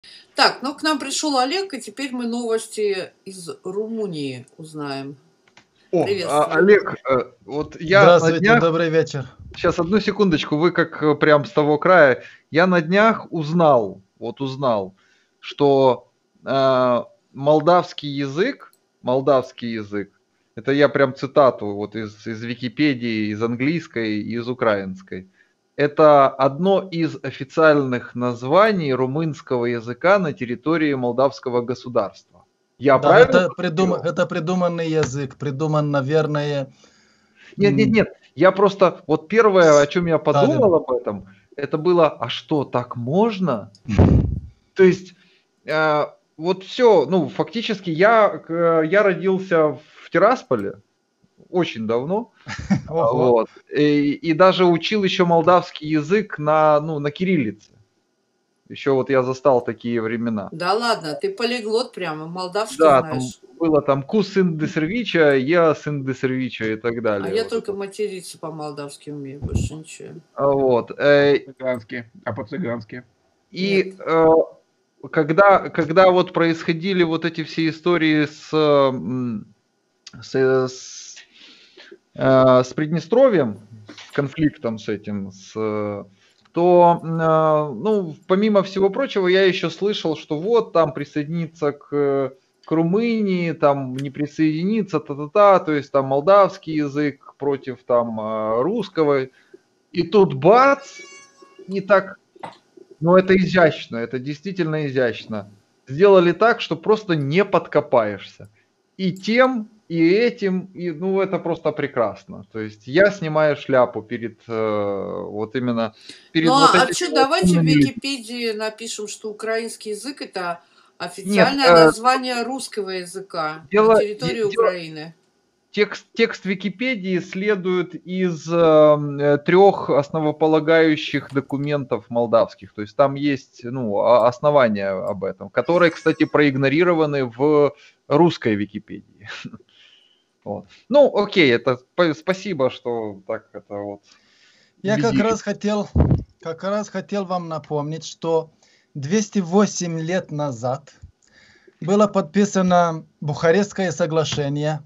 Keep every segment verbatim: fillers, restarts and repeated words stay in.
Так, ну к нам пришел Олег, и теперь мы новости из Румынии узнаем. О, а, Приветствую. Олег, э, вот я на Здравствуйте, днях, добрый вечер. сейчас одну секундочку, вы как э, прям с того края, я на днях узнал, вот узнал, что э, молдавский язык, молдавский язык, это я прям цитату вот из, из Википедии, из английской и из украинской. Это одно из официальных названий румынского языка на территории молдавского государства. Я Да, правильно это, придум... процитировал? это придуманный язык, придуман, наверное, Нет, нет, м, нет. Я просто, вот первое, о чем я подумал Сталин. об этом, это было, а что, так можно? То есть, э, вот все, ну, фактически я, э, я родился в Тирасполе очень давно, а, Ого. вот, и, и даже учил еще молдавский язык на, ну, на кириллице. Еще вот я застал такие времена. Да ладно, ты полиглот прямо, молдавский Да, там знаешь. было там ку сын де сервича, я сын де сервича и так А далее. я Вот только это. материться по-молдавски умею, больше ничего. А, Вот. э, По-цыгански. А по-цыгански? И Нет. э, когда, когда вот происходили вот эти все истории с, м, с, с, э, с Приднестровьем, с конфликтом с этим, с, э, то, э, ну, помимо всего прочего, я еще слышал, что вот там присоединиться к, к Румынии, там не присоединиться, та-та-та, то есть там молдавский язык против там э, русского. И тут бац, и так. Но это изящно, это действительно изящно. Сделали так, что просто не подкопаешься. И тем, и этим, и ну это просто прекрасно. То есть я снимаю шляпу перед э, вот именно перед Ну вот а, а этими что, вот давайте в умными людьми. Википедии напишем, что украинский язык это Нет, официальное э, название русского языка на дело, де- территории дело, Украины. текст, текст Википедии следует из э, трех основополагающих документов молдавских. То есть там есть ну, о- основания об этом, которые, кстати, проигнорированы в русской Википедии. Вот. Ну, окей, это п- спасибо, что так это вот Я как убедили. раз хотел, как раз хотел вам напомнить, что двести восемь лет назад было подписано Бухарестское соглашение,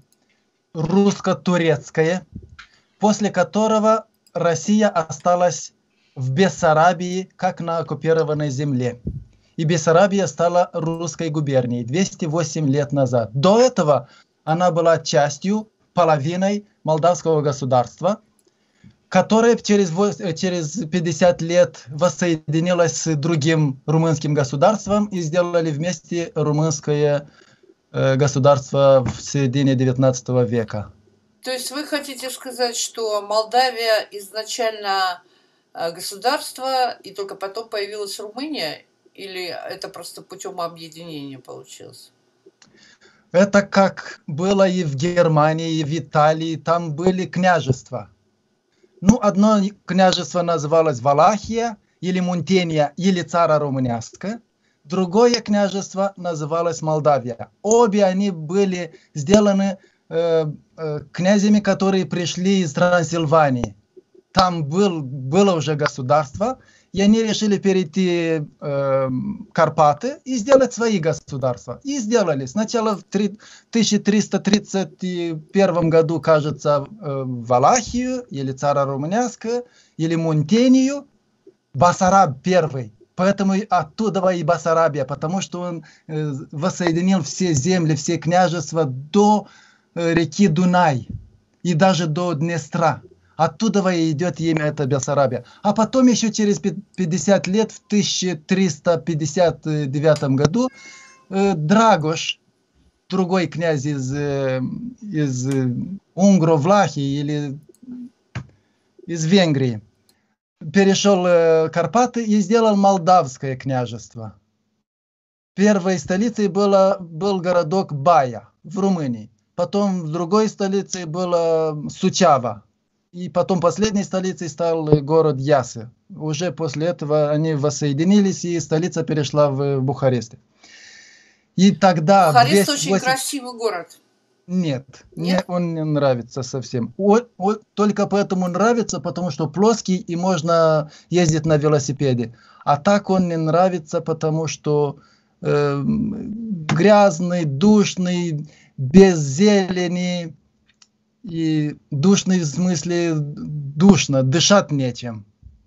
русско-турецкое, после которого Россия осталась в Бессарабии, как на оккупированной земле. И Бессарабия стала русской губернией двести восемь лет назад. До этого она была частью, половиной молдавского государства, которое через, через пятьдесят лет воссоединилось с другим румынским государством и сделали вместе румынское э, государство в середине девятнадцатого века. То есть вы хотите сказать, что Молдавия изначально э, государство, и только потом появилась Румыния? Или это просто путем объединения получилось? Это как было и в Германии, и в Италии, там были княжества. Ну, одно княжество называлось Валахия, или Мунтения, или Царо-Румынское. Другое княжество называлось Молдавия. Обе они были сделаны э, э, князями, которые пришли из Трансильвании. Там был, было уже государство, и они решили перейти э, Карпаты и сделать свои государства. И сделали. Сначала в тысяча триста тридцать первом году, кажется, э, Валахию, или Царо-Румынское, или Мунтению, Басараб первый. Поэтому оттуда и Басарабия, потому что он э, воссоединил все земли, все княжества до э, реки Дунай и даже до Днестра. Оттуда и идет имя это Бессарабия. А потом еще через пятьдесят лет, в тысяча триста пятьдесят девятом году, э, Драгош, другой князь из, э, из э, Унгро-Влахии или из Венгрии, перешел э, Карпаты и сделал Молдавское княжество. Первой столицей было, был городок Бая в Румынии. Потом в другой столицей была Сучава. И потом последней столицей стал город Ясы. Уже после этого они воссоединились, и столица перешла в Бухарест. И тогда... Бухарест очень красивый город. Нет, Нет? мне он не нравится совсем. О- о- только поэтому нравится, потому что плоский и можно ездить на велосипеде. А так он не нравится, потому что эм, грязный, душный, без зелени и душный в смысле душно, дышать нечем.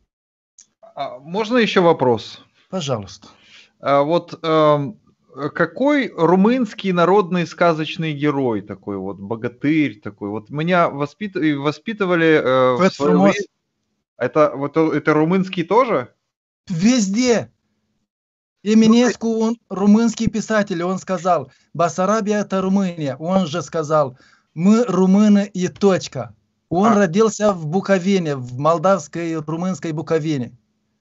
А можно еще вопрос? Пожалуйста. А вот эм, какой румынский народный сказочный герой такой вот, богатырь такой? Вот меня воспит... и воспитывали э, в Фет свое Фрумос время. Это вот э, это румынский тоже? везде. Ну, ты- Эминеску, он румынский писатель, он сказал, Басарабия это Румыния. Он же сказал, мы румыны и точка. Он а, родился в Буковине, в молдавской румынской Буковине.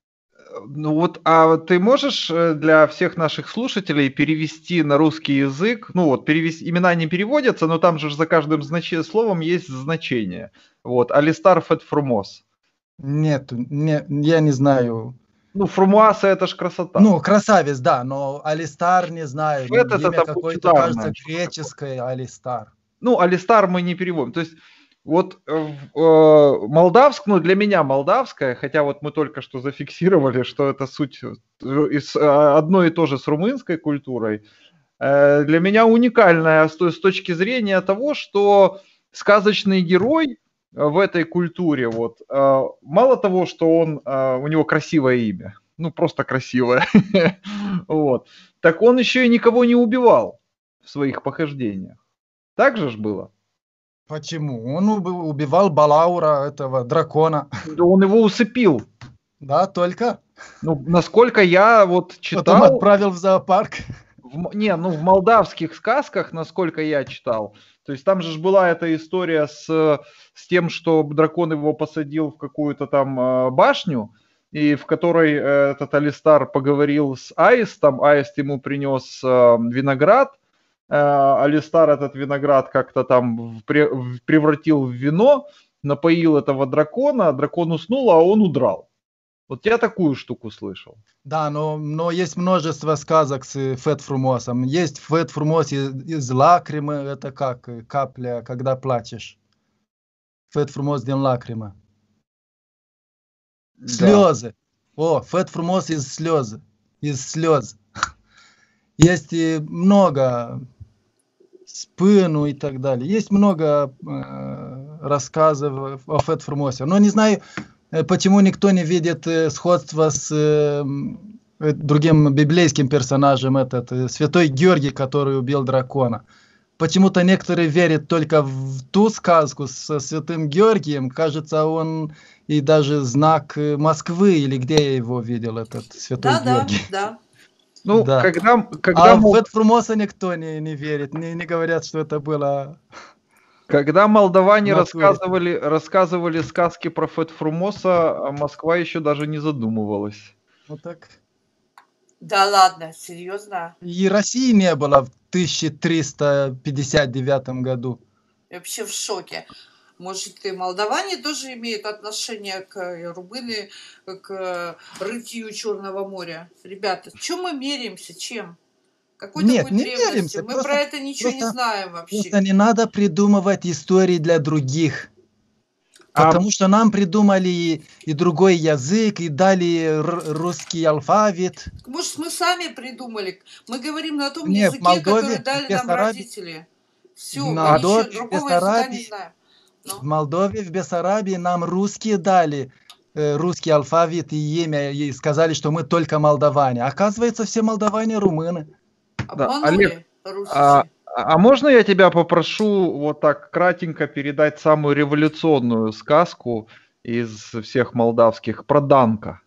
ну вот, а вот ты можешь э, для всех наших слушателей перевести на русский язык? Ну вот, перевести, имена не переводятся, но там же за каждым значи- словом есть значение. Вот, Алистар Фет Фрумос. Нет, не, я не знаю. Ну, Фрумуаса это ж красота. Ну, красавец, да, но Алистар не знаю. Фет это Имя там какое-то, лучезарное, кажется, что такое. греческое, Алистар. Ну, Алистар мы не переводим. То есть вот э, в, э, молдавск, ну для меня молдавская, хотя вот мы только что зафиксировали, что это суть э, из, э, одно и то же с румынской культурой, э, для меня уникальная с, той- с точки зрения того, что сказочный герой э, в этой культуре, вот, э, мало того, что он, э, у него красивое имя, ну просто красивое, вот, так он еще и никого не убивал в своих похождениях. Так же ж было? Почему? Он уби- убивал Балаура, этого дракона. Да он его усыпил. Да, только. Ну, насколько я вот Потом читал, отправил в зоопарк. в м- не, ну в молдавских сказках, насколько я читал, то есть там же ж была эта история с, э, с тем, что дракон его посадил в какую-то там э, башню, и в которой э, этот Алистар поговорил с Аистом, Аист ему принес э, виноград, э, Алистар этот виноград как-то там в- пре- в- превратил в вино, напоил этого дракона, дракон уснул, а он удрал. Вот я такую штуку слышал. Да, но, но есть множество сказок с э, Фет Фрумосом. Есть Фет Фрумос из, из лакримы, это как э, капля, когда плачешь. Фет Фрумос ден лакрима. Да. Слезы. О, Фет Фрумос из слезы. Из слез. Есть и много спину и так далее. Есть много э, рассказов о Фет Фрумосе. Но не знаю, э, почему никто не видит э, сходства с э, м, э, другим библейским персонажем, этот э, святой Георгий, который убил дракона. Почему-то некоторые верят только в ту сказку со святым Георгием. Кажется, он и даже знак э, Москвы, или где я его видел, этот святой Да, да, Георгий. да. Ну, Да. когда, когда, А в мол- Фет Фрумоса никто не, не верит, не, не говорят, что это было. когда молдаване В натуре. рассказывали, рассказывали сказки про Фет Фрумоса, а Москва еще даже не задумывалась. Вот так. Да ладно, серьезно? И России не было в тысяча триста пятьдесят девятом году. Я вообще в шоке. Может, и молдаване тоже имеют отношение к э, румыны, к э, рытью Черного моря? Ребята, чем мы меряемся? Чем? Какой Нет, такой не древностью? меряемся, Мы просто- про это ничего не просто- знаем вообще. Просто не надо придумывать истории для других. А- Потому что нам придумали и, и другой язык, и дали р- русский алфавит. Может, мы сами придумали? Мы говорим на том Не, в языке, Молдове, который дали в нам Бессарабии- родители. Все, в мы Молдове, ничего в другого языка не Бессарабии- знаем. Ну, В Молдове, в Бессарабии нам русские дали э, русский алфавит и имя, и сказали, что мы только молдаване. Оказывается, все молдаване румыны. обманули русичи. А, а можно я тебя попрошу вот так кратенько передать самую революционную сказку из всех молдавских про Данка?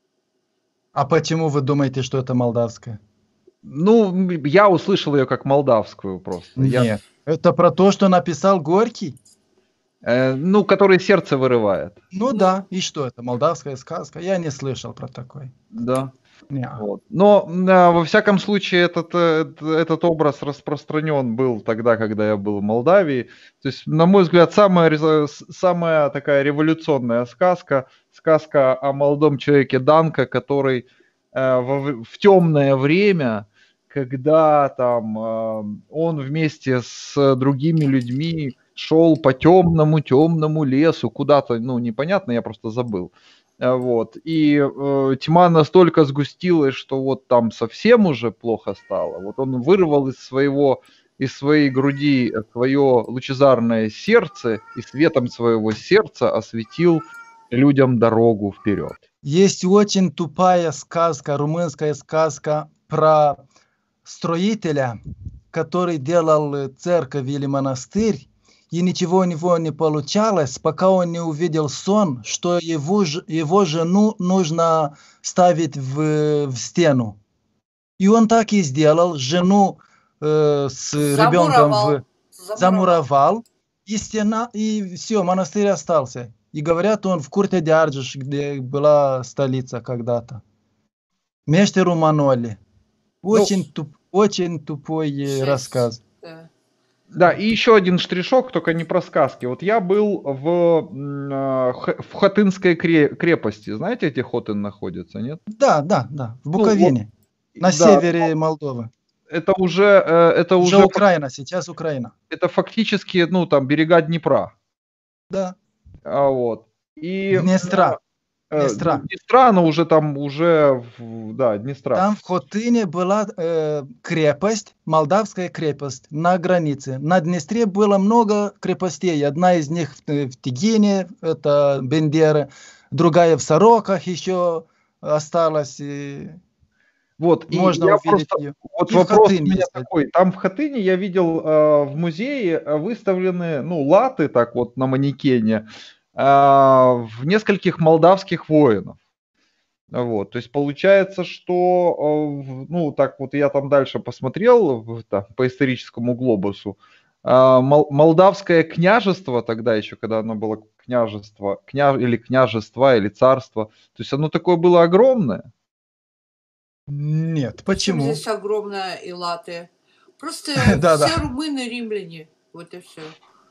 А почему вы думаете, что это молдавское? Ну, я услышал ее как молдавскую просто. Я- Нет. Это про то, что написал Горький? э, ну, который сердце вырывает. Ну, Ну. да. И что это? Молдавская сказка? Я не слышал про такой. Да. Не. Вот. Но а, во всяком случае этот, э, этот образ распространен был тогда, когда я был в Молдавии. То есть, на мой взгляд, самая, резо- с- самая такая революционная сказка, сказка о молодом человеке Данка, который э, во в- в темное время, когда там э, он вместе с другими людьми шел по темному, темному лесу, куда-то, ну, непонятно, я просто забыл. Э, Вот. И э, тьма настолько сгустилась, что вот там совсем уже плохо стало. Вот он вырвал из своего, из своей груди свое лучезарное сердце и светом своего сердца осветил людям дорогу вперед. Есть очень тупая сказка, румынская сказка про строителя, который делал церковь или монастырь, и ничего у него не получалось, пока он не увидел сон, что его, его жену нужно ставить в, в стену. И он так и сделал, жену э, с ребенком в, замуровал, и стена, и все, монастырь остался. И говорят, он в Курте-де-Арджиш, где была столица когда-то. Мештер Маноли. Очень, ну, туп, очень тупой шесть. Рассказ. Да. Да, и еще один штришок, только не про сказки. Вот я был в, в Хотынской крепости. Знаете, где Хотын находится, нет? Да, да, да, в Буковине, ну, вот, на да, севере Молдовы. Это уже... Это уже, уже Украина, сейчас Украина. Это фактически, ну, там, берега Днепра. Да. А, вот. И, Днестра. Э, Днестра. Днестра, но уже там, уже, в, да, Днестра. Там в Хотыне была э, крепость, молдавская крепость на границе. На Днестре было много крепостей. Одна из них в, в Тигине, это Бендера, другая в Сороках еще осталась. И... Вот, можно и я увидеть просто, ее. Вот и вопрос у меня такой. Там в Хотыне я видел э, в музее выставлены, ну, латы так вот на манекене э, в нескольких молдавских воинов. Вот, то есть получается, что, э, ну, так вот я там дальше посмотрел там, по историческому глобусу. Э, мол, молдавское княжество тогда еще, когда оно было княжество, кня, или княжество, или царство, то есть оно такое было огромное. Нет, почему? Почему здесь огромная и латы? Просто все румыны римляне. Вот и все.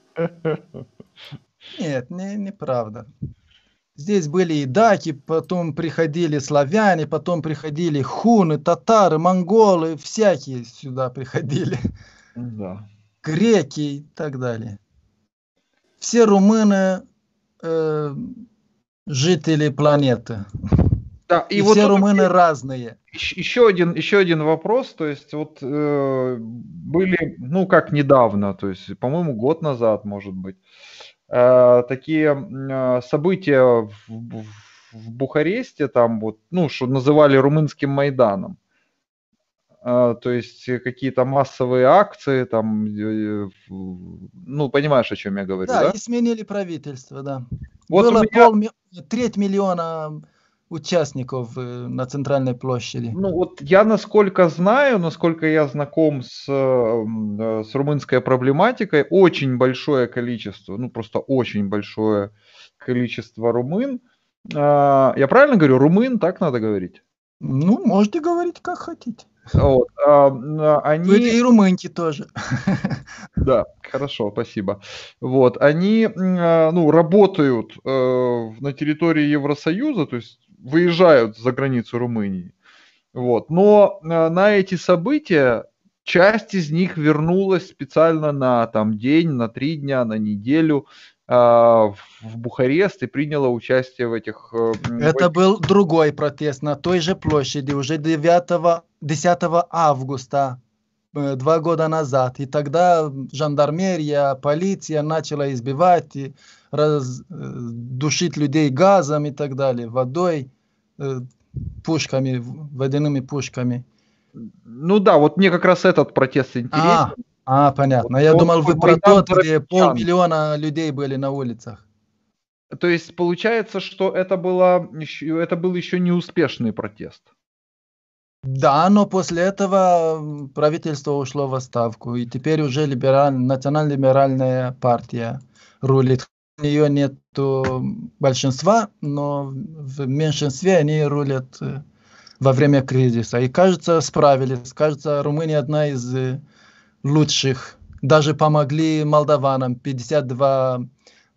Нет, не, неправда. Здесь были и даки, потом приходили славяне, потом приходили хуны, татары, монголы, всякие сюда приходили. Да. Греки и так далее. Все румыны э, жители планеты. Да, и, и вот все румыны разные. Еще один, еще один вопрос, то есть вот э, были, ну как недавно, то есть, по-моему, год назад, может быть, э, такие э, события в, в, в Бухаресте, там вот, ну, что называли румынским Майданом. Э, то есть какие-то массовые акции, там, э, ну, понимаешь, о чем я говорю, да? Да, и сменили правительство, да. Вот было меня... пол, треть миллиона участников на центральной площади. Ну вот я насколько знаю, насколько я знаком с, с румынской проблематикой, очень большое количество, ну просто очень большое количество румын. Я правильно говорю, румын, так надо говорить? Ну, можете говорить как хотите. Вот, они... Были и румынки тоже. Да, хорошо, спасибо. Вот, они, ну, работают на территории Евросоюза, то есть выезжают за границу Румынии. Вот, но на эти события часть из них вернулась специально на там день, на три дня, на неделю в Бухарест и приняла участие в этих... Это был другой протест на той же площади уже десятого августа, два года назад. И тогда жандармерия, полиция начала избивать, и раз, душить людей газом и так далее, водой, пушками, водяными пушками. Ну да, вот мне как раз этот протест интересен. А, а понятно. Вот, Я думал, вы про тот, где полмиллиона людей были на улицах. То есть получается, что это, было, это был еще не успешный протест. Да, но после этого правительство ушло в отставку, и теперь уже либераль... национально-либеральная партия рулит. У нее нет большинства, но в меньшинстве они рулят во время кризиса. И кажется, справились. Кажется, Румыния одна из лучших. Даже помогли молдаванам. пятьдесят два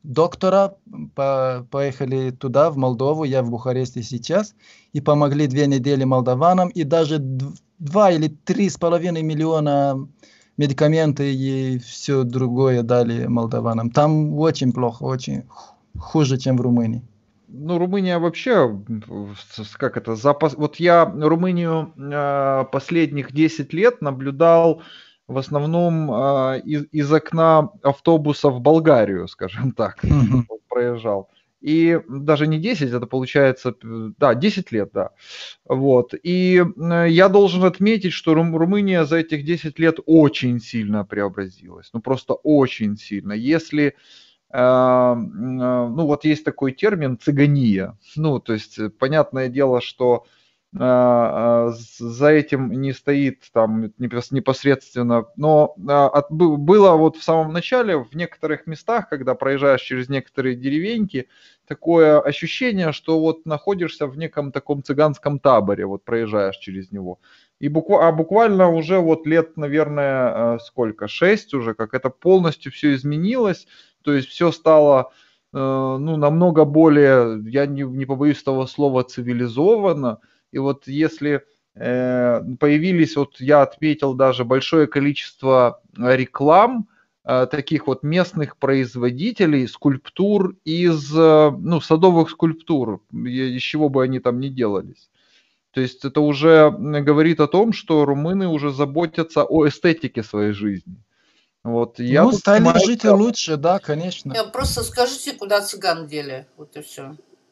доктора, по, поехали туда, в Молдову, я в Бухаресте сейчас, и помогли две недели молдаванам, и даже два или три с половиной миллиона медикаменты и все другое дали молдаванам. Там очень плохо, очень хуже, чем в Румынии. Ну, Румыния вообще, как это, запас... Вот я Румынию э, последних десять лет наблюдал в основном э, из, из окна автобуса в Болгарию, скажем так, Мгм. вот проезжал. И даже не десять, это получается, да, десять лет, да. Вот. И э, я должен отметить, что Рум- Румыния за этих десять лет очень сильно преобразилась. Ну, просто очень сильно. Если э, м, э, ну вот есть такой термин цыгания. Ну, то есть э, понятное дело, что э, э, з- за этим не стоит там непос- непосредственно, но э, от- бы- было вот в самом начале в некоторых местах, когда проезжаешь через некоторые деревеньки, такое ощущение, что вот находишься в неком таком цыганском таборе, вот проезжаешь через него. И буква- а буквально уже вот лет, наверное, э, сколько, шесть уже, как это полностью все изменилось, то есть все стало, э, ну, намного более, я не, не побоюсь того слова, цивилизованно. И вот если э, появились, вот я отметил даже большое количество э, реклам э, таких вот местных производителей скульптур из, э, ну, садовых скульптур, и- из чего бы они там ни делались. То есть это уже м, говорит о том, что румыны уже заботятся о эстетике своей жизни. Вот, и я Ну, тут стали понимаю, жить лучше, да, конечно. Я просто скажите, куда цыган дели. Вот и все.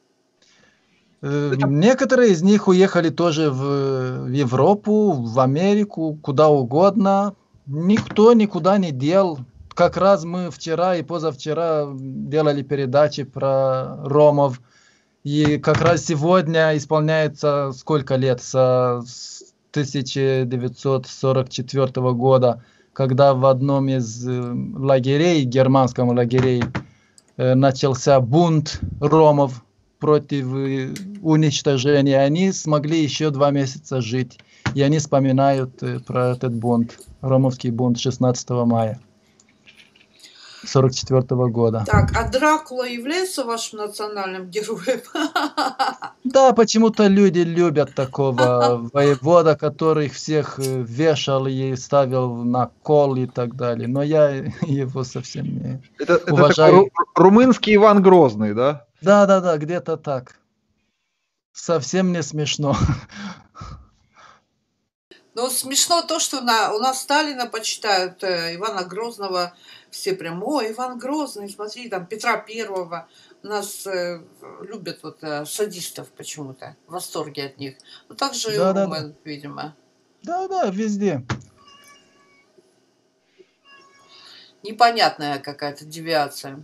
Э, Некоторые из них уехали тоже в в Европу, в Америку, куда угодно. Никто никуда не дел. Как раз мы вчера и позавчера делали передачи про ромов. И как раз сегодня исполняется сколько лет? Со с тысяча девятьсот сорок четвёртого года, когда в одном из э, лагерей, германском лагерей, э, начался бунт ромов против э, уничтожения. Они смогли еще два месяца жить. И они вспоминают э, про этот бунт, ромовский бунт шестнадцатого мая сорок четвёртого года. Так, а Дракула является вашим национальным героем? Да, почему-то люди любят такого воевода, который всех э, вешал и ставил на кол и так далее. Но я его совсем не это, это такой уважаю. ру- румынский Иван Грозный, да? Да, да, да, где-то так. Совсем не смешно. Ну, смешно то, что на, у нас Сталина почитают, э, Ивана Грозного, все прям, о, Иван Грозный, смотри, там, Петра Первого. У нас э, любят вот э, садистов почему-то, в восторге от них. Ну, так же и у Да, да, да. румын, видимо. Да, да, везде. Непонятная какая-то девиация.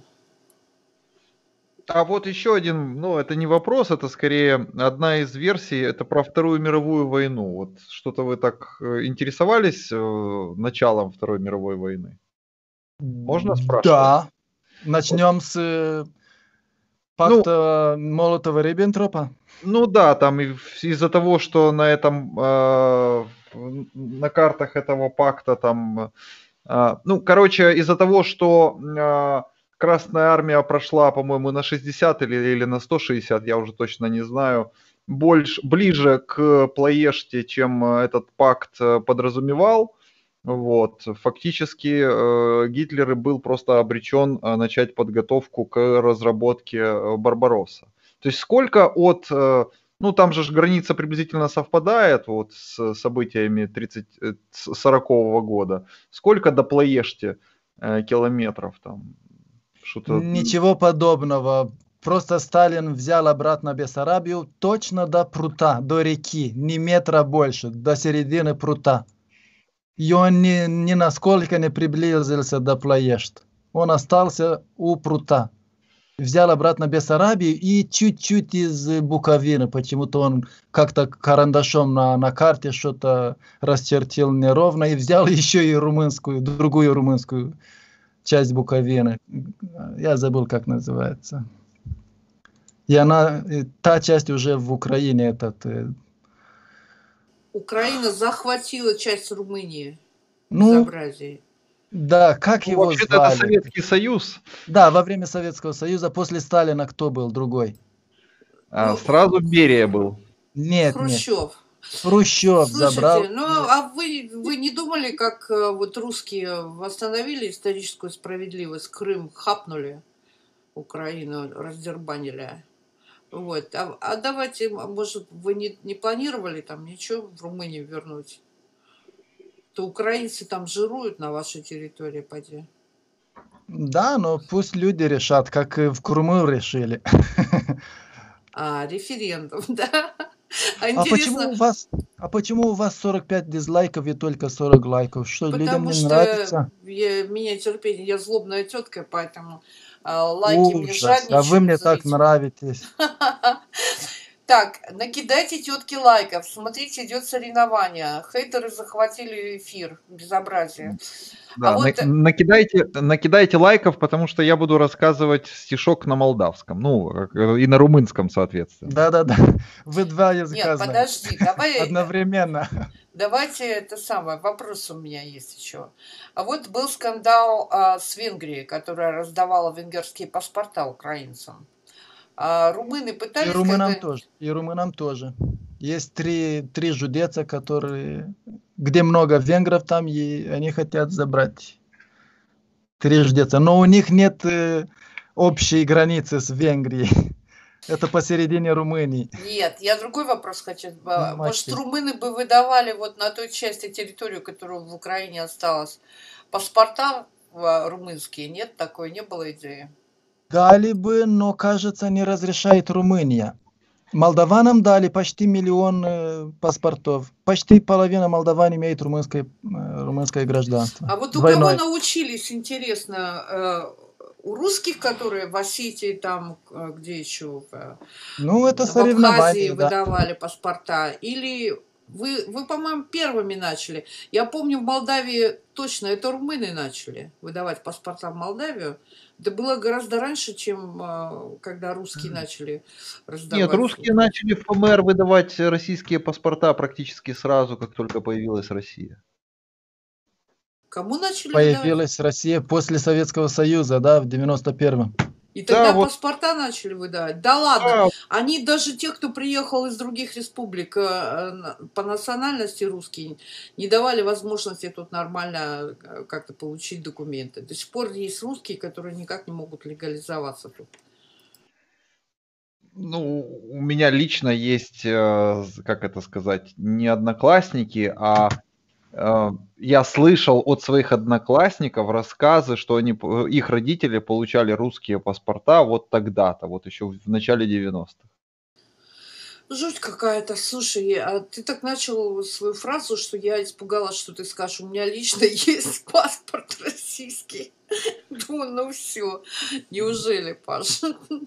А вот еще один, ну, это не вопрос, это скорее одна из версий, это про Вторую мировую войну. Вот что-то вы так э, интересовались э, началом Второй мировой войны? Можно спрашивать? Да. Вот, Начнем с э, ну, пакта Молотова-Риббентропа. ну да, там и в- из-за того, что на этом, э, в- на картах этого пакта там, э, ну, короче, из-за того, что э, Красная Армия прошла, по-моему, на шестьдесят или, или на сто шестьдесят, я уже точно не знаю, больше, ближе к Плоеште, чем э, этот пакт э, подразумевал, вот, фактически э, Гитлер и был просто обречен э, начать подготовку к разработке э, Барбаросса. То есть сколько от, э, ну там же ж граница приблизительно совпадает вот с событиями тридцать, э, с сорокового года, сколько до Плоешти э, километров там, что-то, Ничего подобного. Просто Сталин взял обратно Бессарабию точно до прута, до реки, ни метра больше, до середины прута. И он ни, ни насколько не приблизился до Плоешт. Он остался у прута. Взял обратно Бессарабию и чуть-чуть из Буковины. Почему-то он как-то карандашом на, на карте что-то расчертил неровно и взял еще и румынскую, другую румынскую часть Буковины. Я забыл, как называется. И она, и та часть уже в Украине, этот, э, Украина захватила часть Румынии. ну, Безобразие. Да, как Ну, его вообще-то это звали? Советский Союз. Да, во время Советского Союза, после Сталина кто был другой? А, Ну, сразу Берия был. Нет, нет. Хрущев. Хрущев забрал. Слушайте, ну а вы, вы не думали, как э, вот русские восстановили историческую справедливость, Крым хапнули, Украину раздербанили? Вот. А, а давайте, может, вы не, не планировали там ничего в Румынию вернуть? То украинцы там жируют на вашей территории, поди. Да, но пусть люди решат, как и в Крыму решили. А, референдум, да? А А почему интересно, у вас, а почему у вас сорок пять дизлайков и только сорок лайков? Что, людям потому не что нравится? я, меня терпение, я злобная тетка, поэтому а, лайки мне Ужас, а вы жадничают мне так зрители. нравитесь. Так, накидайте тетки лайков. Смотрите, идет соревнование. Хейтеры захватили эфир. Безобразие. А Да, на- вот, накидайте, накидайте лайков, потому что я буду рассказывать стишок на молдавском, ну, э, и на румынском, соответственно. Да-да-да, вы два языка нет, знаете. подожди, давай, Одновременно. давайте это самое, вопрос у меня есть еще. А вот был скандал а, с Венгрией, которая раздавала венгерские паспорта украинцам. А румыны И пытались румынам когда... тоже. И румынам тоже. Есть три, три жудеца, которые, где много венгров там, и они хотят забрать три жудеца. Но у них нет э, общей границы с Венгрией. Это посередине Румынии. Нет, я другой вопрос хочу. Ну, Может, мать. румыны бы выдавали вот на той части территории, которая в Украине осталась, паспорта а, румынские? Нет, такой не было идеи. Дали бы, но, кажется, не разрешает Румыния. Молдаванам дали почти миллион э, паспортов. Почти половина молдаван имеет румынское, э, румынское гражданство. А вот у Двойное. кого научились, интересно, э, у русских, которые в Осетии, там, э, где еще, в, Ну, это в Абхазии соревнование, да. выдавали паспорта? Или вы, вы, по-моему, первыми начали? Я помню, в Молдавии точно это румыны начали выдавать паспорта в Молдавию. Это было гораздо раньше, чем э, когда русские начали раздавать. Нет, русские начали в ФМР выдавать российские паспорта практически сразу, как только появилась Россия. Кому начали выдавать? Появилась Россия после Советского Союза, да, в девяносто первом. И тогда Да, вот. паспорта начали выдавать. Да ладно, Да, они даже те, кто приехал из других республик э, э, по национальности русские, не давали возможности тут нормально э, как-то получить документы. До сих пор есть русские, которые никак не могут легализоваться тут. ну, у меня лично есть, э, как это сказать, не одноклассники, а э, я слышал от своих одноклассников рассказы, что они, п- их родители получали русские паспорта вот тогда-то, вот еще в начале девяностых. Жуть какая-то. Слушай, а ты так начал свою фразу, что я испугалась, что ты скажешь, у меня лично есть паспорт российский. Думаю, ну все. Неужели, Паша? Ну,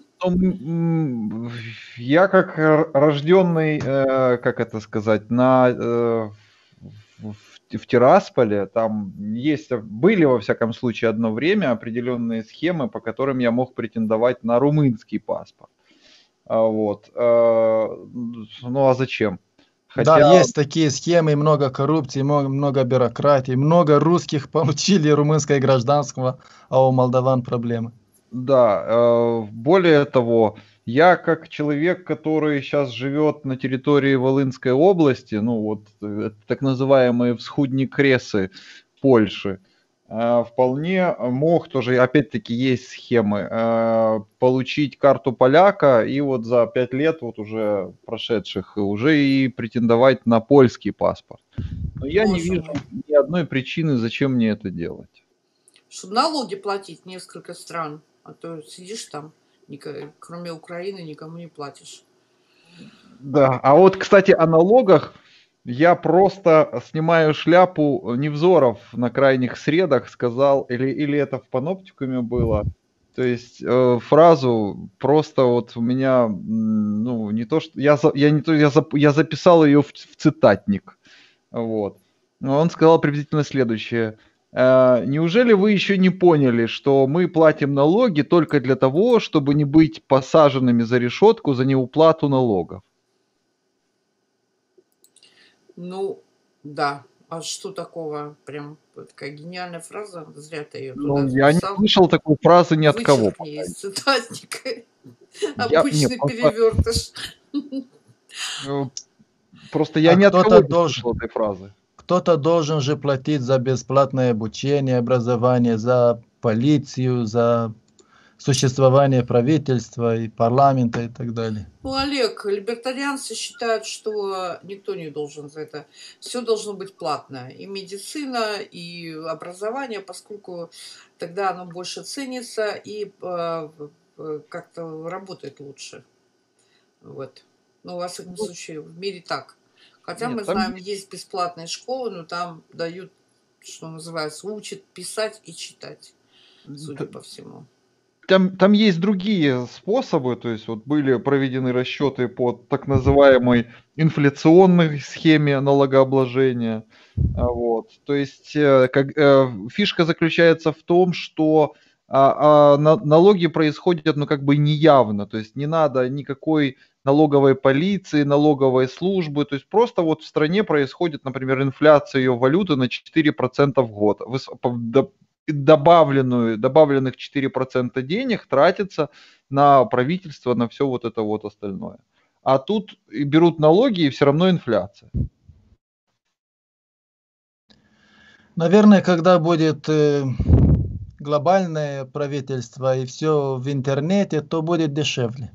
м, я как р- рожденный, э, как это сказать, на, э, в, в- в Тирасполе, там есть, были во всяком случае одно время определенные схемы, по которым я мог претендовать на румынский паспорт. А вот. э, Ну а зачем? Да, Хотя, есть такие схемы, много коррупции, много, много бюрократии, много русских получили румынское гражданство, а у молдаван проблемы. да, э, более того, я как человек, который сейчас живет на территории Волынской области, ну вот э, так называемые всходни кресы Польши, э, вполне мог тоже, опять-таки есть схемы, э, получить карту поляка и вот за пять лет вот уже прошедших уже и претендовать на польский паспорт. Но я не Боже вижу мой. ни одной причины, зачем мне это делать. Чтобы налоги платить в несколько стран. А то сидишь там, ника- кроме Украины, никому не платишь. Да, а вот, кстати, о налогах я просто снимаю шляпу. Невзоров на крайних средах сказал, или, или это в паноптикуме было, то есть э, фразу просто вот у меня, м, ну, не то, что я, за- я не то, я, зап- я записал ее в, в цитатник, вот. Но он сказал приблизительно следующее. Э, Неужели вы еще не поняли, что мы платим налоги только для того, чтобы не быть посаженными за решетку за неуплату налогов? Ну, да. А что такого? Прям вот такая гениальная фраза. Зря ты ее Ну, туда я не записал. слышал такой фразы ни от кого Вычеркни пока. из цитатника. Я, не, Обычный просто, перевертыш. э, просто я А ни от кто-то кого не должен, слышал этой фразы. кто-то должен же платить за бесплатное обучение, образование, за полицию, за существование правительства и парламента и так далее. Ну, Олег, либертарианцы считают, что никто не должен за это. Все должно быть платно. И медицина, и образование, поскольку тогда оно больше ценится и э, э, как-то работает лучше. Вот. Ну, во всяком случае, в мире так. Хотя Нет, мы там знаем, есть, есть бесплатные школы, но там дают, что называется, учат писать и читать, судя т- по всему. там, там есть другие способы, то есть вот были проведены расчеты по так называемой инфляционной схеме налогообложения. А, Вот. То есть э, как, э, фишка заключается в том, что а, а, на- налоги происходят, ну, как бы неявно, то есть не надо никакой налоговой полиции, налоговой службы, то есть просто вот в стране происходит, например, инфляция ее валюты на четыре процента в год. Выс- по- до- и добавленную, добавленных четыре процента денег тратится на правительство, на все вот это вот остальное. А тут и берут налоги, и все равно инфляция. Наверное, когда будет э, глобальное правительство и все в интернете, то будет дешевле.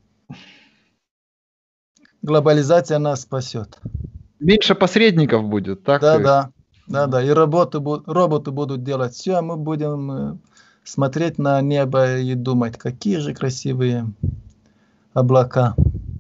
Глобализация нас спасет. Меньше посредников будет, так? Да, И, да, да, ну, да. И работы, бу- роботы будут делать все, а мы будем э, смотреть на небо и думать, какие же красивые облака.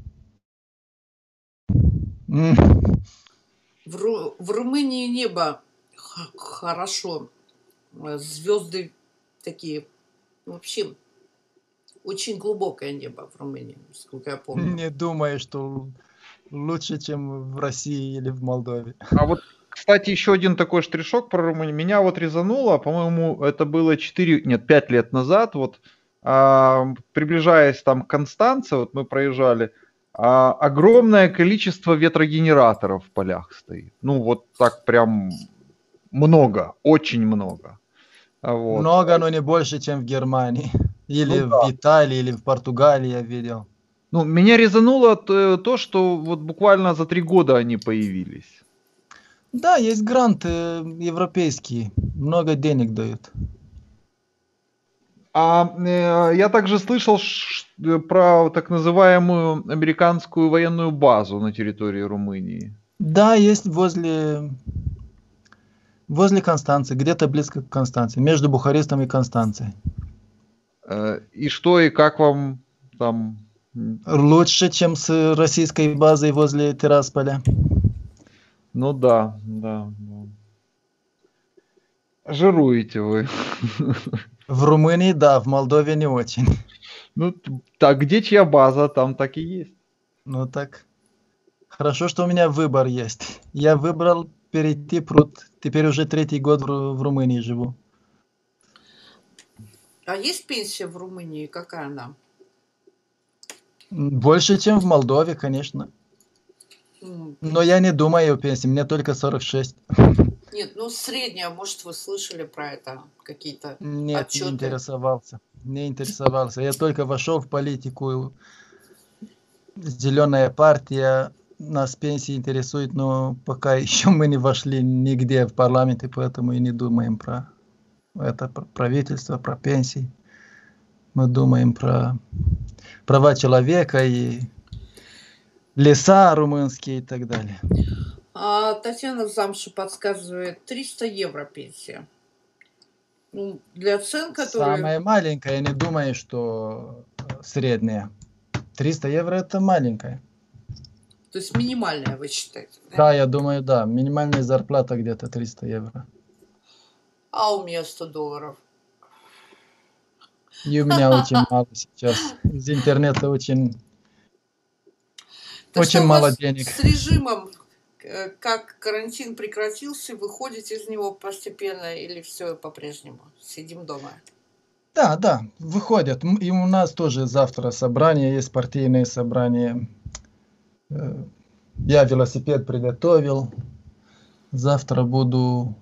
М. В, Ру- в Румынии небо х- хорошо. Э, Звезды такие. Вообще, очень глубокое небо в Румынии, сколько я помню. Не думаю, что лучше, чем в России или в Молдове. А вот, кстати, еще один такой штришок про Румынию. Меня вот резануло, по-моему, это было четыре, нет, пять лет назад, вот, а, приближаясь там к Констанце, вот мы проезжали, а, огромное количество ветрогенераторов в полях стоит. Ну, вот так прям много, очень много. А Вот. Много, но не больше, чем в Германии. Или Ну в да. Италии, или в Португалии я видел. Ну, меня резануло то, то, что вот буквально за три года они появились. Да, есть гранты европейские. Много денег дают. А э, я также слышал ш- э, про так называемую американскую военную базу на территории Румынии. Да, есть возле, возле Констанции, где-то близко к Констанции, между Бухарестом и Констанцией. Э, И что и как вам там? М, Лучше, чем с российской базой возле Тирасполя. Ну да, да, да. Жируете вы. В Румынии, да, в Молдове не очень. Ну, т- так где чья база, там так и есть. Ну так, хорошо, что у меня выбор есть. Я выбрал перейти пруд. Теперь уже третий год в, Ру- в Румынии живу. А есть пенсия в Румынии? Какая она? М, Больше, чем в Молдове, конечно. М, Но я не думаю о пенсии, мне только сорок шесть. Нет, ну средняя, может, вы слышали про это, какие-то Нет, не отчеты. интересовался. Не интересовался. Я только вошел в политику. Зеленая партия нас пенсии интересует, но пока еще мы не вошли нигде в парламент, и поэтому и не думаем про это про правительство, про пенсии. Мы думаем про права человека и леса румынские и так далее. А Татьяна Замша подсказывает триста евро пенсия. Ну, для цен, которые... Самая маленькая, я не думаю, что э, средняя. триста евро это маленькая. То есть минимальная, вы считаете, да? Да, я думаю, да. Минимальная зарплата где-то триста евро. А у меня сто долларов. И у меня очень мало сейчас. Из интернета очень, Так очень что у мало вас денег. с режимом, э, как карантин прекратился, выходите из него постепенно или все по-прежнему? Сидим дома? Да, да, выходят. М, И у нас тоже завтра собрание, есть партийные собрания. Э, Я велосипед приготовил. Завтра буду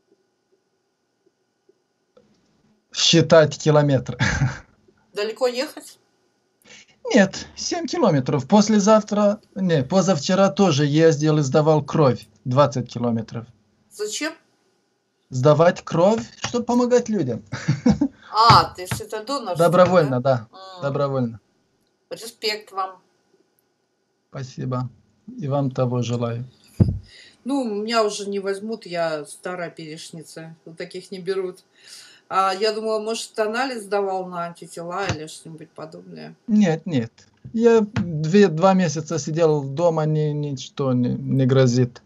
считать километры. Далеко ехать? Нет, семь километров. Послезавтра, не, позавчера тоже ездил и сдавал кровь. двадцать километров. Зачем? Сдавать кровь, чтобы помогать людям. А, то есть это донорство, Добровольно, да. М, Добровольно. Респект вам. Спасибо. И вам того желаю. Ну, меня уже не возьмут, я старая перешница. Вот таких не берут. А я думала, может, анализ давал на антитела или что-нибудь подобное. Нет, нет. Я две, два месяца сидел дома, ни, ничто не, не грозит.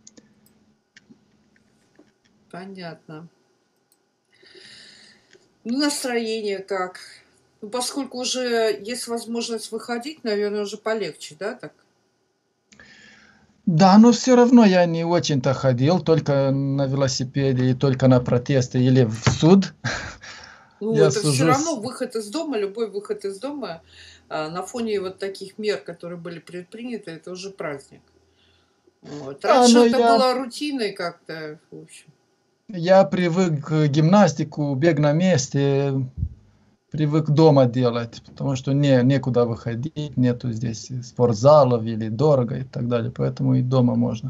Понятно. Ну, настроение как? Ну, поскольку уже есть возможность выходить, наверное, уже полегче, да, так? Да, но все равно я не очень-то ходил, только на велосипеде и только на протесты или в суд. Ну, Я это все сужусь. равно выход из дома, любой выход из дома а, на фоне вот таких мер, которые были предприняты, это уже праздник. Вот. Да, Раньше но это я, было рутиной как-то, в общем. я привык к гимнастику, бег на месте, привык дома делать, потому что не, некуда выходить, нету здесь спортзалов или дорого и так далее, поэтому и дома можно.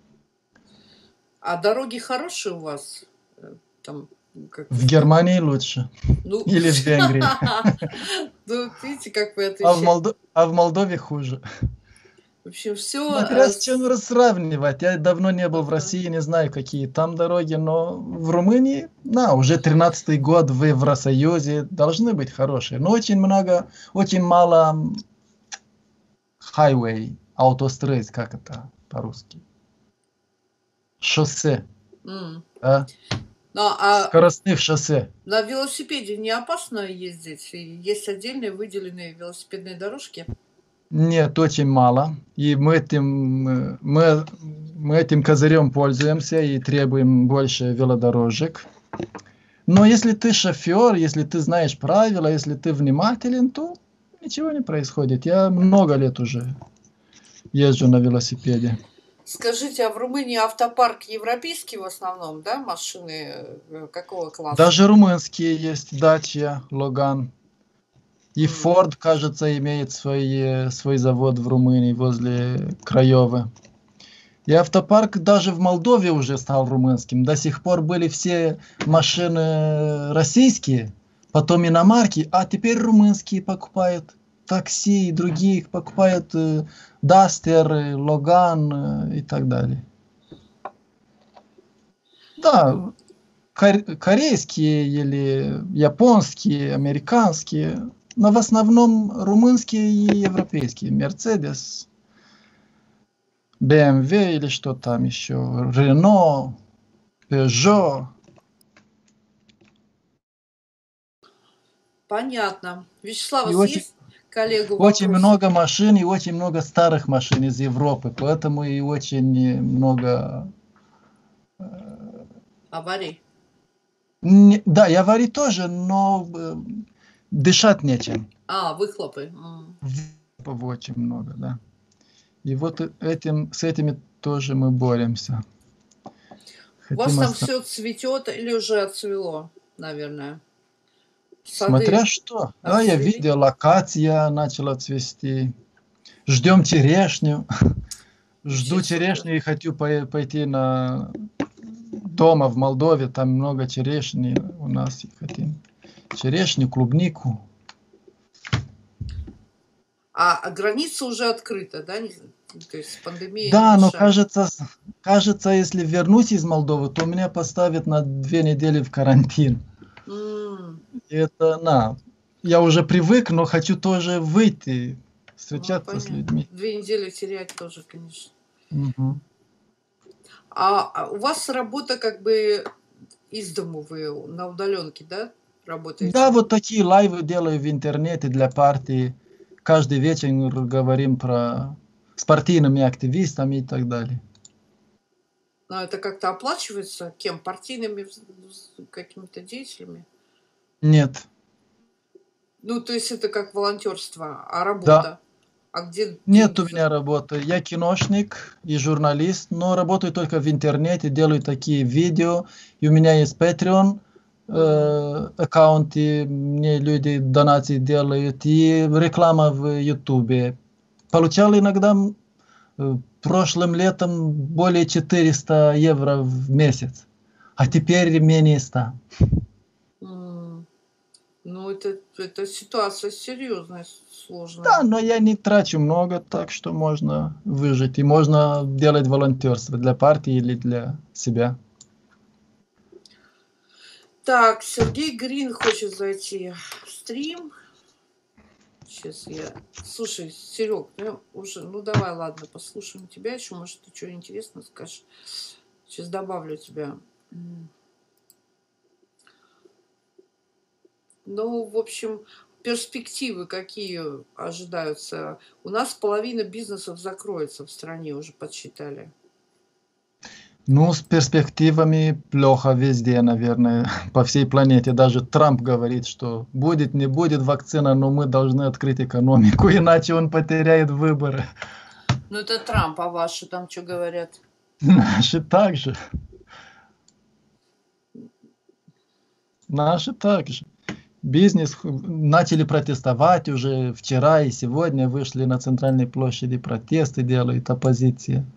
А дороги хорошие у вас? Э, Там, как вы В сказали? Германии лучше Ну, или в Венгрии, ну, вот видите, как вы а в, отвечаете. Молдо- а в Молдове хуже. В общем, все... Смотря с чем сравнивать. Я давно не был в России, не знаю, какие там дороги, но в Румынии, на, уже тринадцатый год в Евросоюзе, должны быть хорошие. Но очень много, очень мало highway, autostrade, как это по-русски? Шоссе, да? Ну, а Скоростных шоссе. на велосипеде не опасно ездить? И есть отдельные выделенные велосипедные дорожки? Нет, очень мало. И мы этим, э, мы, мы этим козырем пользуемся и требуем больше велодорожек. Но если ты шофер, если ты знаешь правила, если ты внимателен, то ничего не происходит. Я много лет уже езжу на велосипеде. Скажите, а в Румынии автопарк европейский в основном, да, машины э, какого класса? Даже румынские есть, Dacia, Logan. И М. Ford, кажется, имеет свой, свой завод в Румынии возле Краевы. И автопарк даже в Молдове уже стал румынским. До сих пор были все машины российские, потом иномарки, а теперь румынские покупают. Такси и другие покупают э, Дастер, э, Логан э, и так далее. Да, кор- корейские или японские, американские, но в основном румынские и европейские. Мерседес, бэ эм вэ или что там еще, Рено, Peugeot. Понятно. Вячеслав, у И вас очень, есть коллегу очень вопрос? много машин и очень много старых машин из Европы, поэтому и очень много... Аварий. Не- да, и аварий тоже, но э, дышать нечем. А, выхлопы. М. Выхлопов очень много, да. И вот этим, с этими тоже мы боремся. У вас Хотим там оста- все цветет или уже отцвело, наверное? Смотря Сады что. Да, я отцвели? видел, акация начала цвести. Ждем черешню. Жду Вообще супер. черешню и хочу пой- пойти на дома в Молдове. Там много черешни у нас. И хотим черешню, клубнику. А, а граница уже открыта, да? Не- То есть пандемия не Да, но мешает. кажется, с- кажется, если вернусь из Молдовы, то меня поставят на две недели в карантин. М, И это, на, я уже привык, но хочу тоже выйти, Ну, встречаться с понятно. людьми. Две недели терять тоже, конечно. Мгм. А, а у вас работа как бы из дому, вы на удаленке, да, Да, работаете? вот такие лайвы делаю в интернете для партии. Каждый вечер говорим про с партийными активистами и так далее. Но это как-то оплачивается кем? Партийными вз- вз- какими-то деятелями? Нет, Ну, то есть это как волонтерство, а да, работа? А где Нет деньги у меня работы. Я киношник и журналист, но работаю только в интернете, делаю такие видео. И у меня есть Patreon э, аккаунт, и мне люди донаты делают, и реклама в Ютубе. Получал иногда э, прошлым летом более четыреста евро в месяц, а теперь менее ста. М. Ну, это, это ситуация серьезная, Да, сложная. но я не трачу много, так что можно выжить. И можно делать волонтерство для партии или для себя. Так, Сергей Грин хочет зайти в стрим. Сейчас я... Слушай, Серег, ну уже, ну давай, ладно, послушаем тебя еще, может, ты что интересно скажешь. Сейчас добавлю тебя. М. Ну, в общем, перспективы какие ожидаются? У нас половина бизнесов закроется в стране, уже подсчитали. Ну, с перспективами плохо везде, наверное, по всей планете. Даже Трамп говорит, что будет, не будет вакцина, но мы должны открыть экономику, иначе он потеряет выборы. Ну, это Трамп, а ваши там что говорят? Наши также. Наши также. Бизнес х- начали протестовать уже вчера и сегодня, вышли на центральной площади, протесты делают оппозиция.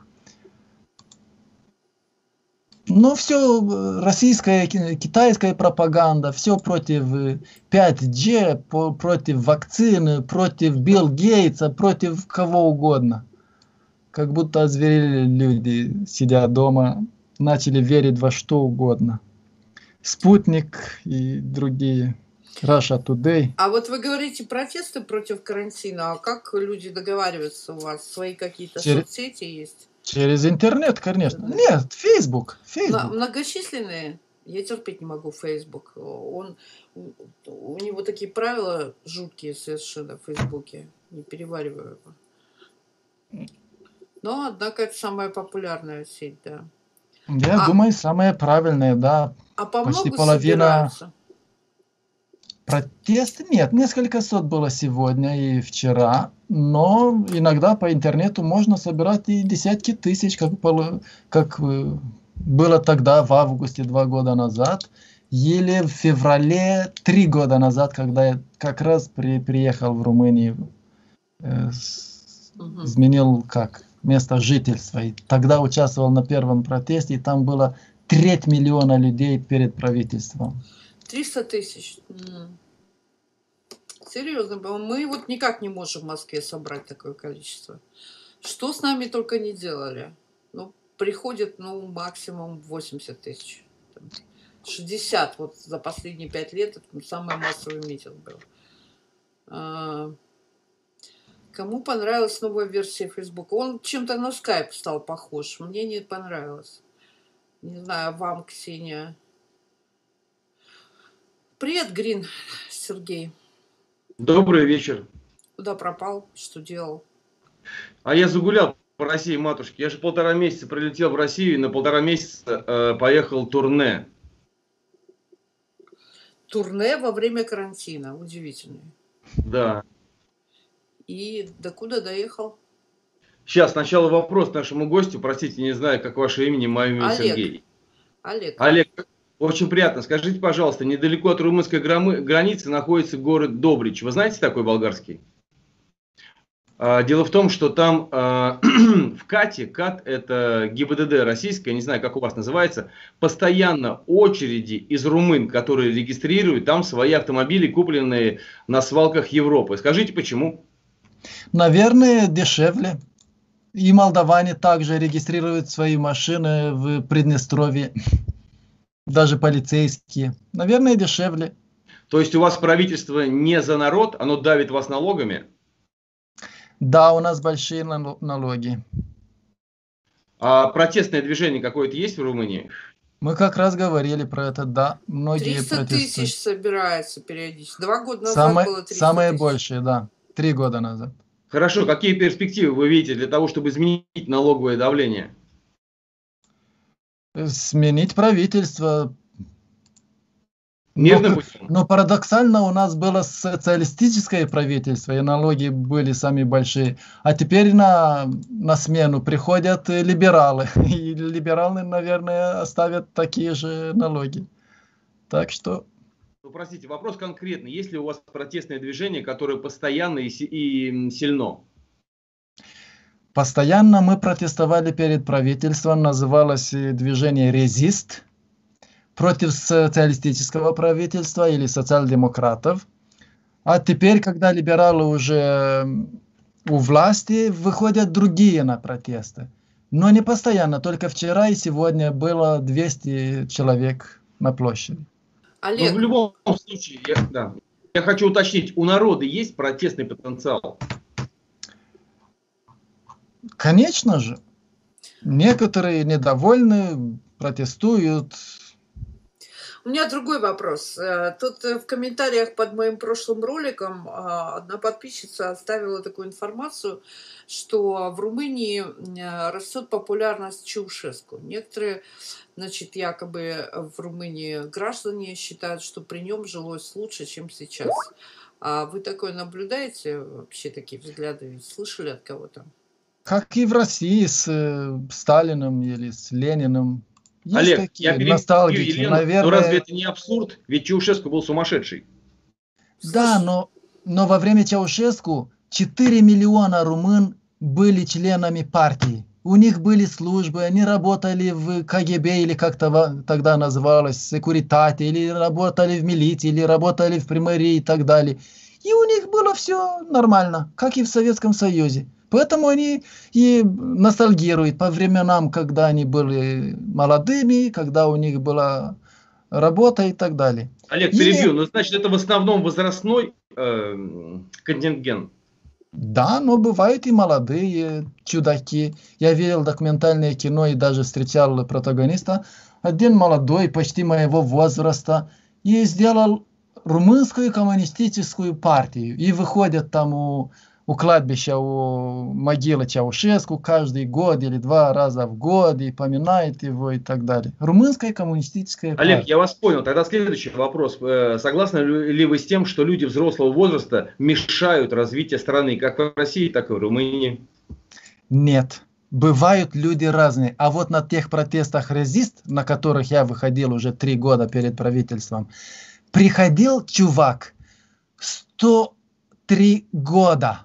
Ну, все российская, ки- китайская пропаганда, все против э, пять джи, по- против вакцины, против Билл Гейтса, против кого угодно. Как будто озверели люди, сидя дома, начали верить во что угодно. Спутник и другие. Russia Today. А вот вы говорите протесты против карантина, а как люди договариваются у вас? Свои какие-то Чер- соцсети есть? через интернет, конечно. Интернет. Нет, Facebook. Мно- Facebook. Многочисленные? Я терпеть не могу Facebook. Он, у него такие правила жуткие совершенно в Фейсбуке. Не перевариваю его. Но, однако, это самая популярная сеть, да. Я А, думаю, самое правильное, да. а по Почти много половина собираются? протестов. Нет, несколько сот было сегодня и вчера. Но иногда по интернету можно собирать и десятки тысяч, как, поло- как э, было тогда, в августе, два года назад. Или в феврале, три года назад, когда я как раз при, приехал в Румынию, э, с- Мгм. изменил как место жительства. И тогда участвовал на первом протесте, и там было треть миллиона людей перед правительством. триста тысяч. М. Серьезно, бо- мы вот никак не можем в Москве собрать такое количество. Что с нами только не делали. Ну, приходит, ну, максимум восемьдесят тысяч. Там, шестьдесят вот за последние пять лет. Это самый массовый митинг был. А, Кому понравилась новая версия Facebook? Он чем-то на Skype стал похож. Мне не понравилось. Не знаю, а вам, Ксения. Привет, Грин, Сергей. Добрый вечер. Куда пропал? Что делал? А я загулял по России, матушке. Я же полтора месяца прилетел в Россию и на полтора месяца э, поехал турне. Турне во время карантина. Удивительно. Да. И до куда доехал? Сейчас сначала вопрос нашему гостю. Простите, не знаю, как ваше имя, мое имя Олег. Сергей. Олег. Олег, очень приятно. Скажите, пожалуйста, недалеко от румынской грамы- границы находится город Добрич. Вы знаете такой болгарский? А, Дело в том, что там а, в КАТе, КАТ это ГИБДД российская, не знаю, как у вас называется, постоянно очереди из румын, которые регистрируют там свои автомобили, купленные на свалках Европы. Скажите, почему? Наверное, дешевле. И молдаване также регистрируют свои машины в Приднестровье. Даже полицейские. Наверное, дешевле. То есть у вас правительство не за народ, оно давит вас налогами? Да, у нас большие нал- налоги. А протестное движение какое-то есть в Румынии? Мы как раз говорили про это, да. Многие триста протестуют. тысяч собирается периодически. Два года назад Самое, было триста самое тысяч. большее, да. Три года назад. Хорошо, какие перспективы вы видите для того, чтобы изменить налоговое давление? Сменить правительство. Мирным Но, путем. но парадоксально у нас было социалистическое правительство, и налоги были самые большие. А теперь на, на смену приходят э, либералы. И либералы, наверное, оставят такие же налоги. Так что Ну, простите, вопрос конкретный. Есть ли у вас протестное движение, которое постоянно и, си- и м, сильно? постоянно мы протестовали перед правительством, называлось э, движение «Резист», против социалистического правительства или социал-демократов. А теперь, когда либералы уже у власти, выходят другие на протесты. Но не постоянно, только вчера и сегодня было двести человек на площади. Ну, в Олег, любом случае, я, да, я хочу уточнить, у народа есть протестный потенциал? Конечно же, некоторые недовольны, протестуют. у меня другой вопрос. Э, Тут э, в комментариях под моим прошлым роликом а, одна подписчица оставила такую информацию, что в Румынии э, растет популярность Чаушеску. Некоторые, значит, якобы в Румынии граждане считают, что при нем жилось лучше, чем сейчас. А вы такое наблюдаете? Вообще такие взгляды слышали от кого-то? Как и в России с э, Сталиным или с Лениным. Есть Олег, я такие перебью ностальгики. Елену, но Наверное, разве это не абсурд? Ведь Чаушеску был сумасшедший. да, Слушай, но, но во время Чаушеску четыре миллиона румын были членами партии. У них были службы, они работали в КГБ, или как това- тогда называлось, секуритате, или работали в милиции, или работали в примарии и так далее. И у них было все нормально, как и в Советском Союзе. Поэтому они и ностальгируют по временам, когда они были молодыми, когда у них была работа и так далее. Олег, И перебью, но значит это в основном возрастной э, контингент. да, но бывают и молодые чудаки. Я видел документальное кино и даже встречал протагониста. Один молодой, почти моего возраста, и сделал румынскую коммунистическую партию. И выходят там у, у кладбища, у могилы Чаушеску каждый год или два раза в год, и поминает его и так далее. Румынская коммунистическая Олег, партия. я вас понял. Тогда следующий вопрос. Э, Согласны ли вы с тем, что люди взрослого возраста мешают развитию страны, как в России, так и в Румынии? Нет. Бывают люди разные. А вот на тех протестах «Резист», на которых я выходил уже три года перед правительством, приходил чувак сто три года.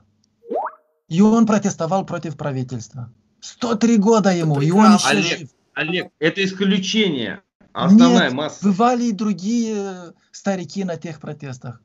И он протестовал против правительства. сто три года это ему, и он еще прекрасно. Олег, жив. Олег, это исключение. А основная Нет, масса. бывали и другие старики на тех протестах.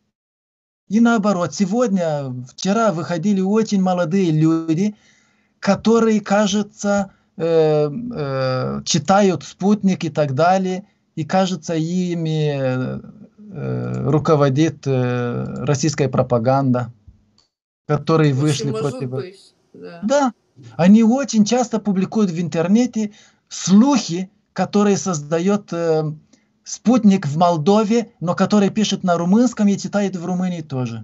И наоборот, сегодня, вчера выходили очень молодые люди, которые, кажется, э, э, читают «Спутник» и так далее, и, кажется, ими э, руководит э, российская пропаганда, которые Очень вышли может против... быть, да. Да, они очень часто публикуют в интернете слухи, которые создает э, «Спутник» в Молдове, но который пишет на румынском и читает в Румынии тоже.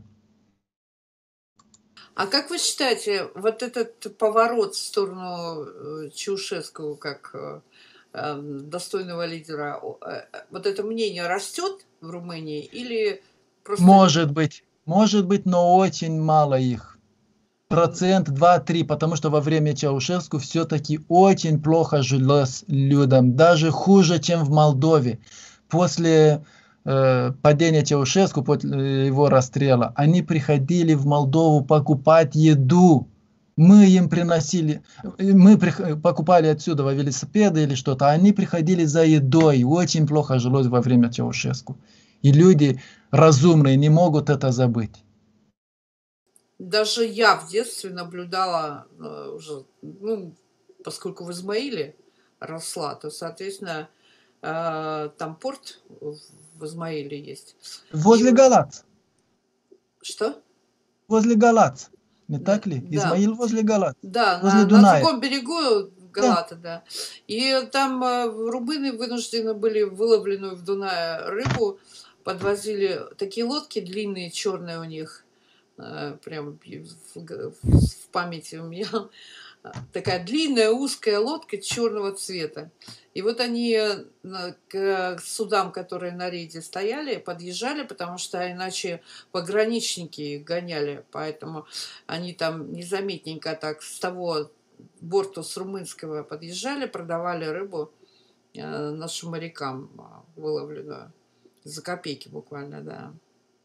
А как вы считаете, вот этот поворот в сторону э, Чаушеску как э, э, достойного лидера, о, э, э, вот это мнение растет в Румынии или просто... Может быть, может быть, но очень мало их. Процент два-три, потому что во время Чаушеску все-таки очень плохо жилось людям, даже хуже, чем в Молдове. После э, падения Чаушеску, после его расстрела, они приходили в Молдову покупать еду. Мы им приносили, мы прих- покупали отсюда велосипеды или что-то, а они приходили за едой. Очень плохо жилось во время Чаушеску. И люди разумные не могут это забыть. Даже я в детстве наблюдала э, уже, ну, поскольку в Измаиле росла, то, соответственно, э, там порт в Измаиле есть. Возле И- Галац. Что? Возле Галац. Не Да, так ли? да. Измаил возле Галац. Да, Возле на, на Дуная. другом берегу Галата, да. И там э, румыны вынуждены были выловленную в Дунае рыбу, подвозили такие лодки длинные, черные у них, э, прям в, в- в памяти у меня. такая длинная узкая лодка черного цвета. И вот они к судам, которые на рейде стояли, подъезжали, потому что иначе пограничники их гоняли. Поэтому они там незаметненько так с того борта с румынского подъезжали, продавали рыбу нашим морякам выловленную. За копейки буквально, да.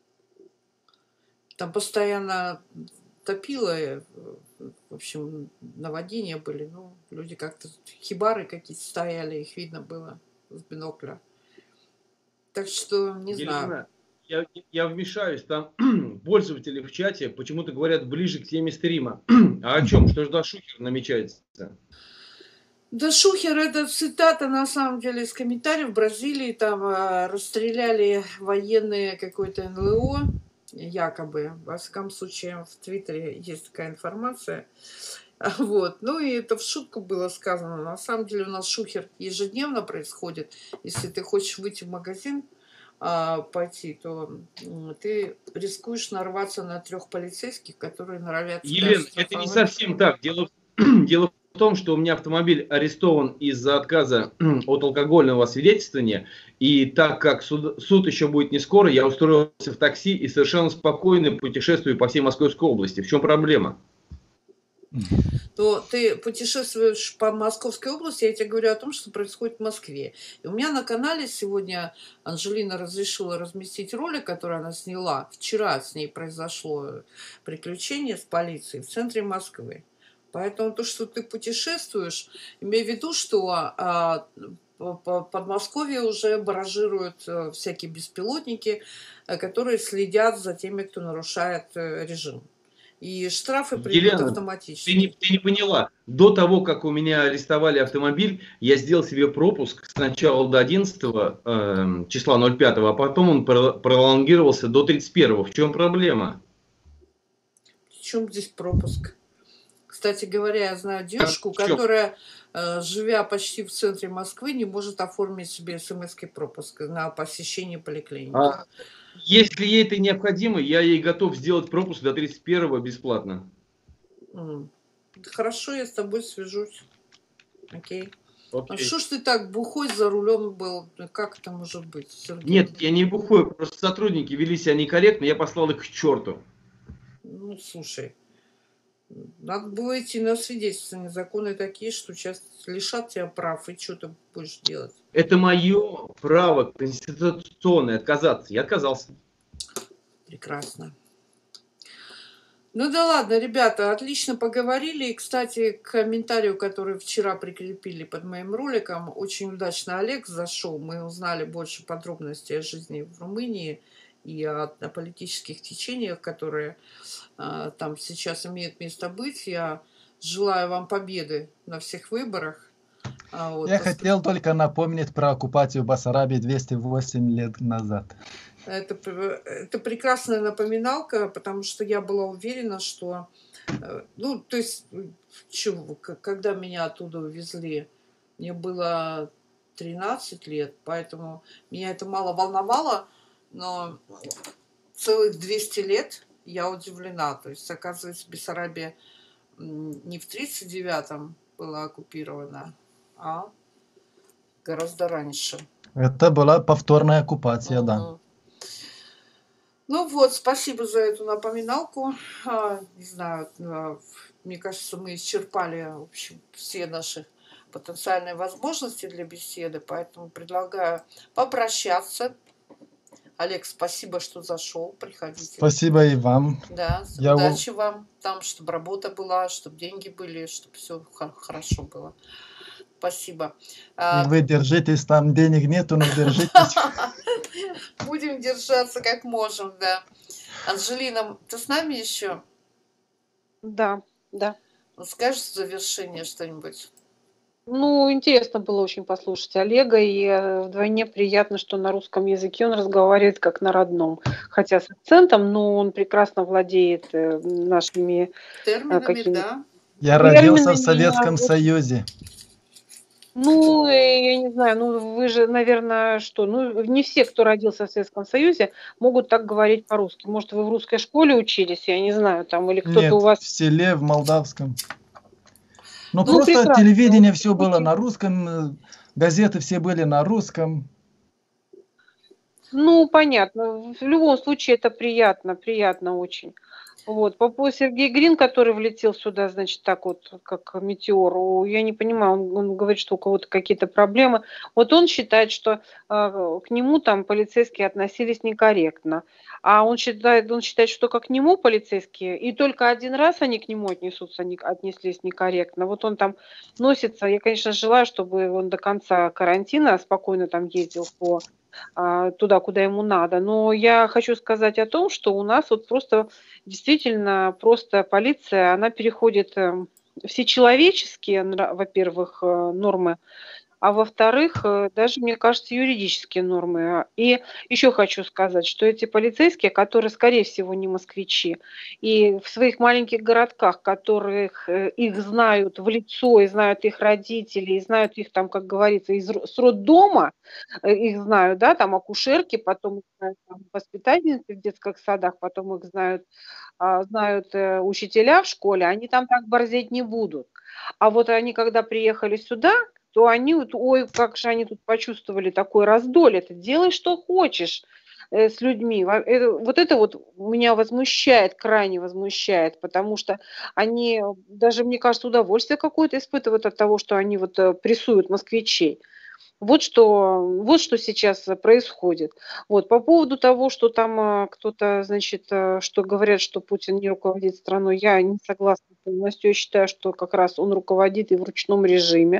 Там постоянно топило, в общем, наводнения были. Ну, люди как-то, хибары какие-то стояли, их видно было с бинокля. Так что, не Елена, знаю. Я, я вмешаюсь, там пользователи в чате почему-то говорят ближе к теме стрима. А о чем? Что же за шухер намечается? Да шухер, это цитата на самом деле из комментариев. В Бразилии там а, расстреляли военные какое-то эн эл о, якобы. Во всяком случае, в Твиттере есть такая информация. Вот. Ну и это в шутку было сказано. На самом деле у нас шухер ежедневно происходит. Если ты хочешь выйти в магазин, а, пойти, то ты рискуешь нарваться на трех полицейских, которые норовят тебя Елена, это не совсем так. Дело, дело в том, что у меня автомобиль арестован из-за отказа от алкогольного свидетельствования. И так как суд, суд еще будет не скоро, я устроился в такси и совершенно спокойно путешествую по всей Московской области. В чем проблема? То ты путешествуешь по Московской области, я тебе говорю о том, что происходит в Москве. И у меня на канале сегодня Анжелина разрешила разместить ролик, который она сняла. Вчера с ней произошло приключение с полицией в центре Москвы. Поэтому то, что ты путешествуешь, имей в виду, что а, по Подмосковье уже баражируют а, всякие беспилотники, а, которые следят за теми, кто нарушает а, режим. И штрафы придут Елена, автоматически. Ты не, ты не поняла. До того, как у меня арестовали автомобиль, я сделал себе пропуск сначала до одиннадцатого э, числа ноль пятого, а потом он пролонгировался до тридцать первого. В чем проблема? В чем здесь пропуск? Кстати говоря, я знаю девушку, А, которая, э, живя почти в центре Москвы, не может оформить себе смс-ский пропуск на посещение поликлиники. А, если ей это необходимо, я ей готов сделать пропуск до тридцать первого бесплатно. М. Хорошо, я с тобой свяжусь. Окей. А Окей. что ж ты так бухой за рулем был? Как это может быть, Сергей? Нет, я не бухой, просто сотрудники вели себя некорректно, я послал их к черту. Ну, слушай, надо было идти на свидетельство. Законы такие, что сейчас лишат тебя прав, и что ты будешь делать? Это мое право конституционное отказаться. Я отказался. Прекрасно. Ну да ладно, ребята, отлично поговорили. И, кстати, к комментарию, который вчера прикрепили под моим роликом, очень удачно Олег зашел. Мы узнали больше подробностей о жизни в Румынии и о, о политических течениях, которые а, там сейчас имеют место быть. Я желаю вам победы на всех выборах. А, вот, Я пос- хотел только напомнить про оккупацию Басарабии двести восемь лет назад. Это, пр- это прекрасная напоминалка, потому что я была уверена, что, э, ну, то есть, чё, к- когда меня оттуда увезли, мне было тринадцать лет, поэтому меня это мало волновало, но целых двести лет я удивлена. То есть, оказывается, Бессарабия м, не в тридцать девятом была оккупирована, а гораздо раньше. Это была повторная оккупация, да. Мгм. Ну вот, спасибо за эту напоминалку. А, Не знаю, а, мне кажется, мы исчерпали, в общем, все наши потенциальные возможности для беседы, поэтому предлагаю попрощаться. Олег, спасибо, что зашел. Приходите. Спасибо и вам. Да, Я у- удачи вам там, чтобы работа была, чтобы деньги были, чтобы все хорошо было. Спасибо. А, И вы держитесь, там денег нету, но держитесь. Будем держаться как можем, да. Анжелина, ты с нами еще? Да, да. Скажешь в завершение что-нибудь? Ну, интересно было очень послушать Олега, и э, вдвойне приятно, что на русском языке он разговаривает как на родном, хотя с акцентом, но он прекрасно владеет э, нашими Терминами, какими- да. Я родился терминами, в Советском я- Союзе. Ну, э, я не знаю, ну вы же, наверное, что, ну не все, кто родился в Советском Союзе, могут так говорить по-русски. Может, вы в русской школе учились, я не знаю, там, или кто-то Нет, у вас... в селе, в Молдавском. Но Ну, просто прекрасно. телевидение все было на русском, э, газеты все были на русском. Ну, понятно. В любом случае это приятно, приятно очень. Вот. По поводу Сергея Грин, который влетел сюда, значит, так вот, как метеор, о, я не понимаю, он, он говорит, что у кого-то какие-то проблемы. Вот он считает, что э, к нему там полицейские относились некорректно. А он считает, он считает, что как к нему полицейские, и только один раз они к нему отнесутся, не- отнеслись некорректно. Вот он там носится. Я, конечно, желаю, чтобы он до конца карантина спокойно там ездил по а, туда, куда ему надо. Но я хочу сказать о том, что у нас вот просто действительно просто полиция, она переходит э, все человеческие, нра- во-первых, э, нормы, а во-вторых, э, даже, мне кажется, юридические нормы. И еще хочу сказать, что эти полицейские, которые, скорее всего, не москвичи, и в своих маленьких городках, которых э, их знают в лицо, и знают их родители, и знают их там, как говорится, из ро- с роддома, э, их знают, да, там акушерки, потом их знают там, воспитательницы в детских садах, потом их знают, а, знают э, учителя в школе, они там так борзеть не будут. А вот они, когда приехали сюда, то они вот, ой, как же они тут почувствовали такой раздолье. Ты делай, что хочешь э, с людьми. Во- это- Вот это вот меня возмущает, крайне возмущает, потому что они э, даже, мне кажется, удовольствие какое-то испытывают от того, что они вот э, прессуют москвичей. Вот что, вот что сейчас э, происходит. Вот по поводу того, что там э, кто-то, значит, э, что говорят, что Путин не руководит страной, я не согласна полностью. Я считаю, что как раз он руководит и в ручном режиме.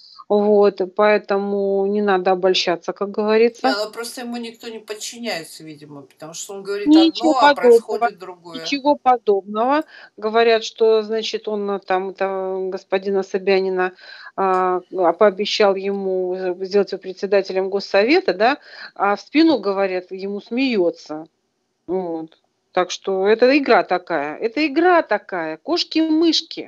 Вот, поэтому не надо обольщаться, как Не, говорится. ну просто ему никто не подчиняется, видимо, потому что он говорит Ничего одно, а подобного. происходит другое. Ничего подобного. Говорят, что, значит, он э, там, это, господина Собянина а, а, пообещал ему э, сделать его председателем Госсовета, да, а в спину, говорят, ему смеется. Вот. Так что это игра такая. Это игра такая. Кошки-мышки.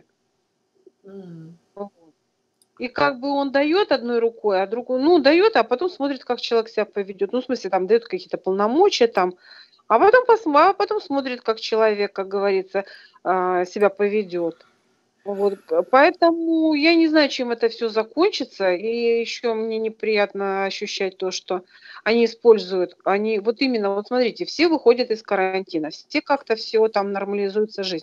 М. Вот. И как бы он дает одной рукой, а другой, ну, дает, а потом смотрит, как человек себя поведет. Ну, в смысле, там дает какие-то полномочия там, а потом, посма- а потом смотрит, как человек, как говорится, а, себя поведет. Вот, п- поэтому я не знаю, чем это все закончится. И еще мне неприятно ощущать то, что они используют, они, вот именно, вот смотрите, все выходят из карантина, все как-то все там нормализуется жизнь.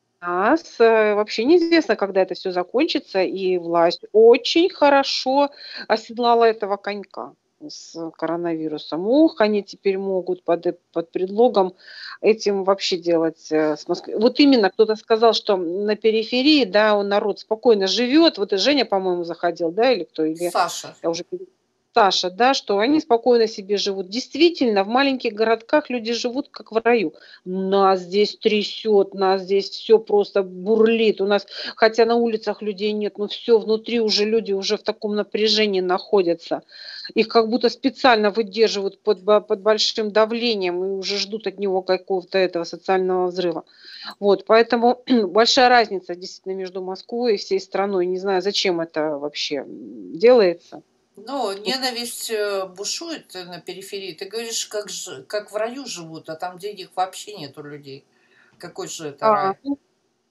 Нас э, вообще неизвестно, когда это все закончится, и власть очень хорошо оседлала этого конька с коронавирусом. Ух, они теперь могут под, э- под предлогом этим вообще делать э, с Москвой. Вот именно кто-то сказал, что на периферии, да, он народ спокойно живет. Вот и Женя, по-моему, заходил, да, или кто, или Саша. я уже пере- Саша, да, что они спокойно себе живут. Действительно, в маленьких городках люди живут как в раю. Нас здесь трясет, нас здесь все просто бурлит. У нас, хотя на улицах людей нет, но все внутри уже люди уже в таком напряжении находятся. Их как будто специально выдерживают под, ба- под большим давлением и уже ждут от него какого-то этого социального взрыва. Вот, поэтому большая разница действительно между Москвой и всей страной. Не знаю, зачем это вообще м, делается. Ну, ненависть э, бушует э, на периферии. Ты говоришь, как, ж- как в раю живут, а там денег вообще нету людей. Какой же это А, рай? ну,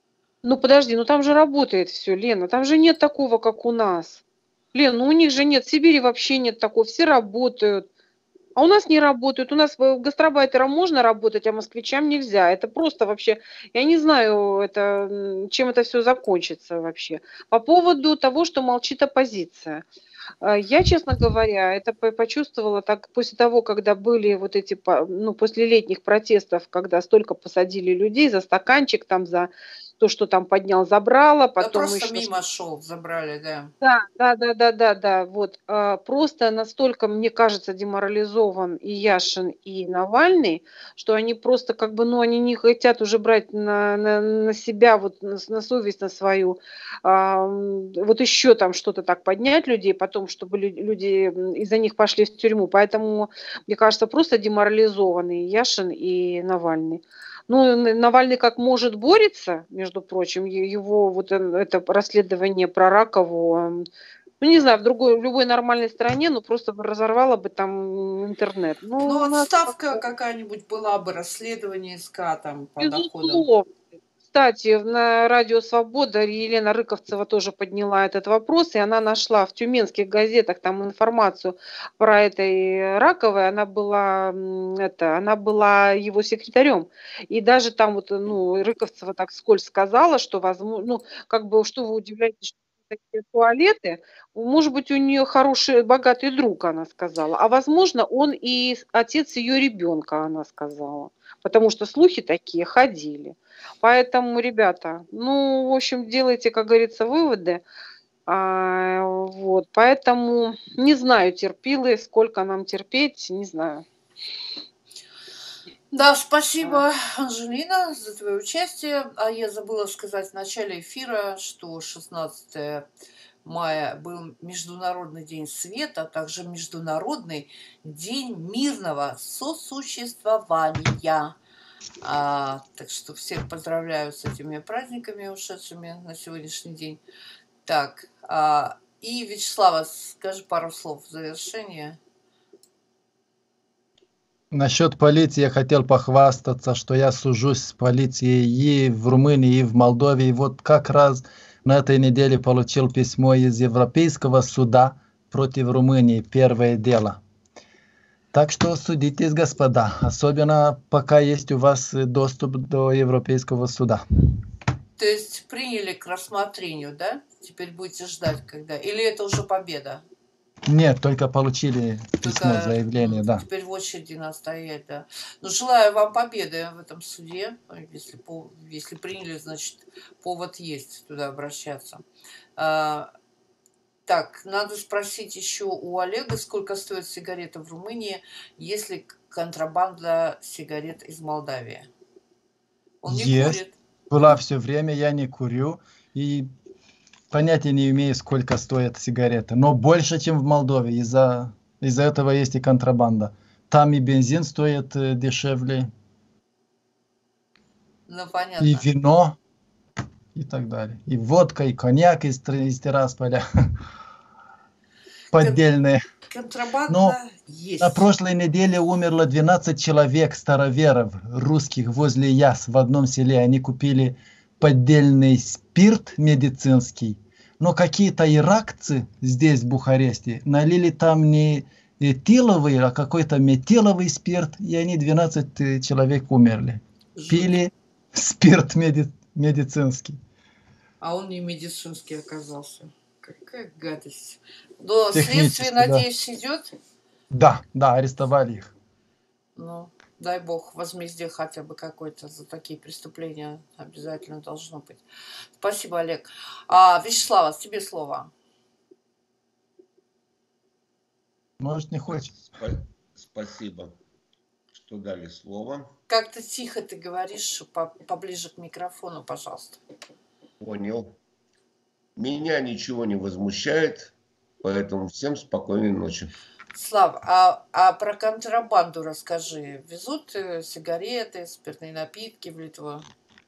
ну подожди, ну там же работает все, Лена, там же нет такого, как у нас. Лен, ну у них же нет, в Сибири вообще нет такого, все работают. А у нас не работают. У нас э, гастарбайтерам можно работать, а москвичам нельзя. Это просто вообще, я не знаю, это, м, чем это все закончится вообще. По поводу того, что молчит оппозиция. А, Я, честно говоря, это по- почувствовала так после того, когда были вот эти, по- ну, после летних протестов, когда столько посадили людей за стаканчик, там за то, что там поднял, забрало, Да потом просто еще мимо шел, забрали, да. да, да, да, да, да, да. Вот а, просто настолько, мне кажется, деморализован и Яшин, и Навальный, что они просто как бы, ну, они не хотят уже брать на, на, на себя, вот на, с- на совесть, на свою, а, м, вот еще там что-то так поднять людей, потом, чтобы лю- люди м, из-за них пошли в тюрьму. Поэтому, мне кажется, просто деморализованы и Яшин, и Навальный. Ну, Н- Навальный как может борется, между прочим, е- его вот э, это расследование про Ракову, м, ну, не знаю, в другой, в любой нормальной стране, ну, просто бы разорвало бы там интернет. Ну, Ну, у нас отставка как-то, какая-нибудь была бы, расследование СК там по доходам. безусловно, кстати, на Радио Свобода Елена Рыковцева тоже подняла этот вопрос, и она нашла в тюменских газетах там информацию про этой Раковой. Она была, м, это, она была его секретарем. И даже там вот, ну, Рыковцева так вскользь сказала, что возможно, ну, как бы, что вы удивляетесь, что такие туалеты. Может быть, у нее хороший, богатый друг, она сказала. А возможно, он и отец ее ребенка, она сказала. Потому что слухи такие ходили. Поэтому, ребята, ну, в общем, делайте, как говорится, выводы. А, вот, поэтому не знаю, терпилы, сколько нам терпеть, не знаю. Да, спасибо, Анжелина, за твое участие. А я забыла сказать в начале эфира, что шестнадцатое мая был Международный день света, а также Международный день мирного сосуществования. А, так что всех поздравляю с этими праздниками, ушедшими на сегодняшний день. Так, а, и Вячеслава, скажи пару слов в завершение. Насчет полиции я хотел похвастаться, что я сужусь с полицией и в Румынии, и в Молдове. И вот как раз на этой неделе получил письмо из Европейского суда против Румынии, первое дело. Так что судитесь, господа, особенно пока есть у вас доступ до Европейского суда. То есть приняли к рассмотрению, да? Теперь будете ждать, когда? Или это уже победа? Нет, только получили письмо, Только заявление, м, да. теперь в очереди надо стоять, да. Ну, желаю вам победы в этом суде. Если, по- если приняли, значит, повод есть туда обращаться. А, так, надо спросить еще у Олега, сколько стоит сигарета в Румынии, если контрабанда сигарет из Молдавии. Он не Есть. курит. Была все время, я не курю. И понятия не имею, сколько стоят сигареты. Но больше, чем в Молдове. Из-за из-за этого есть и контрабанда. Там и бензин стоит э, дешевле, Ну, и понятно. вино, и так далее. И водка, и коньяк из, Тр- из Тирасполя. Поддельные. Но Контрабанда на есть. прошлой неделе умерло двенадцать человек, староверов, русских, возле Яс в одном селе. Они купили поддельный спирт медицинский. Но какие-то иракцы здесь, в Бухаресте, налили там не этиловый, а какой-то метиловый спирт, и они двенадцать э, человек умерли. Жуть. Пили спирт меди- медицинский. А он не медицинский оказался. Какая гадость. Но следствие, Технически, да. надеюсь, идет. Да, да, арестовали их. Ну, дай бог, возмездие хотя бы какое-то за такие преступления обязательно должно быть. Спасибо, Олег. А, Вячеслава, тебе слово. Может, не хочет. Спа- Спасибо, что дали слово. Как-то тихо ты говоришь, по- поближе к микрофону, пожалуйста. Понял. Меня ничего не возмущает, поэтому всем спокойной ночи. Слав, а, а про контрабанду расскажи. Везут э, сигареты, спиртные напитки в Литву?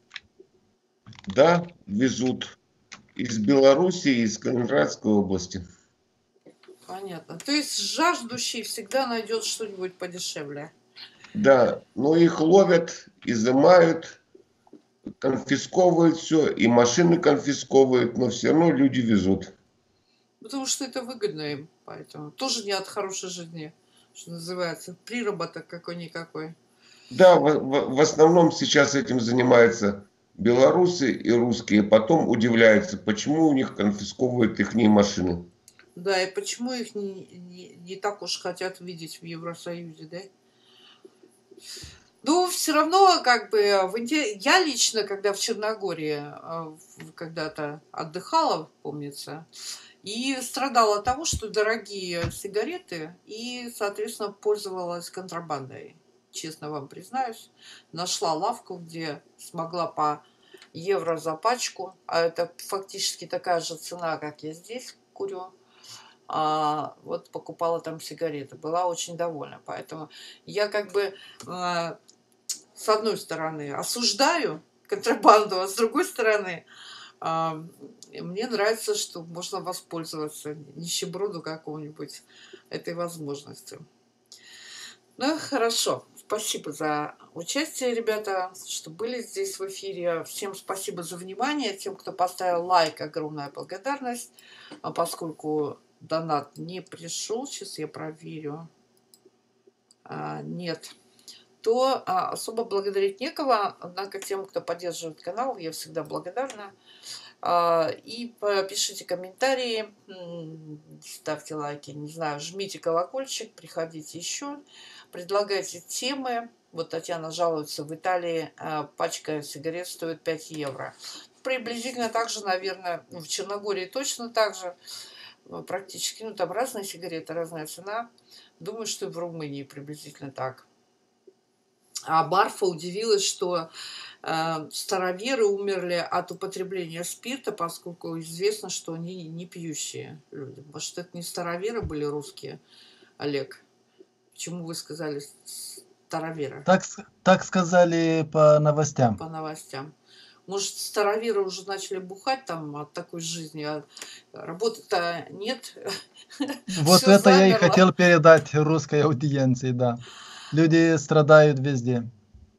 Да, везут из Белоруссии, из Калининградской области. Понятно. То есть жаждущий всегда найдет что-нибудь подешевле. Да, но их ловят, изымают, конфисковывают все, и машины конфисковывают, но все равно люди везут. Потому что это выгодно им. Поэтому тоже не от хорошей жизни, что называется. Приработок какой-никакой. Да, в, в- в основном сейчас этим занимаются белорусы и русские, потом удивляются, почему у них конфисковывают их машины. Да, и почему их не, не, не так уж хотят видеть в Евросоюзе, да? Ну, все равно, как бы, в Инди- я лично, когда в Черногории э, в- когда-то отдыхала, помнится, и страдала от того, что дорогие сигареты, и, соответственно, пользовалась контрабандой. Честно вам признаюсь, нашла лавку, где смогла по евро за пачку, а это фактически такая же цена, как я здесь курю. А, вот покупала там сигареты, была очень довольна. Поэтому я как бы э, с одной стороны осуждаю контрабанду, а с другой стороны а, мне нравится, что можно воспользоваться нищеброду какого-нибудь этой возможностью. Ну, хорошо. Спасибо за участие, ребята, что были здесь в эфире. Всем спасибо за внимание. Тем, кто поставил лайк, огромная благодарность. А поскольку донат не пришел, сейчас я проверю. А, нет. То а, особо благодарить некого. Однако тем, кто поддерживает канал, я всегда благодарна. А, и пишите комментарии, ставьте лайки, не знаю, жмите колокольчик, приходите еще, предлагайте темы. Вот Татьяна жалуется, в Италии а, пачка сигарет стоит пять евро. Приблизительно так же, наверное, в Черногории точно так же. Практически, ну там разные сигареты, разная цена. Думаю, что и в Румынии приблизительно так. А Барфа удивилась, что э, староверы умерли от употребления спирта, поскольку известно, что они не пьющие люди. Может, это не староверы были русские, Олег? Почему вы сказали староверы? Так, с- так сказали по новостям. По новостям. Может, староверы уже начали бухать там от такой жизни, а работы-то нет. Вот Все это я и замерло. хотел передать русской аудиенции, да. Люди страдают везде.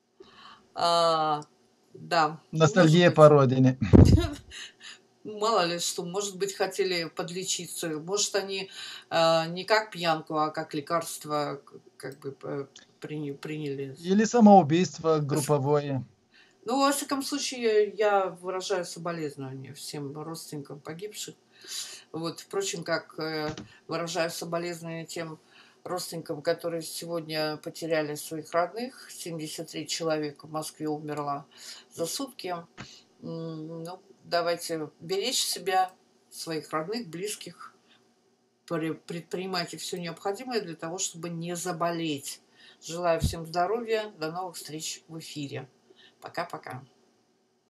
А, да, может Ностальгия быть. по родине. Мало ли что, может быть, хотели подлечиться. Может, они э, не как пьянку, а как лекарство к- как бы э, приня- приняли. Или самоубийство групповое. Ну, во всяком случае, я выражаю соболезнования всем родственникам погибших. Вот, впрочем, как э, выражаю соболезнования тем родственникам, которые сегодня потеряли своих родных. семьдесят три человека в Москве умерло за сутки. М, Ну, давайте беречь себя, своих родных, близких. Пре- Предпринимайте все необходимое для того, чтобы не заболеть. Желаю всем здоровья. До новых встреч в эфире. Пока-пока.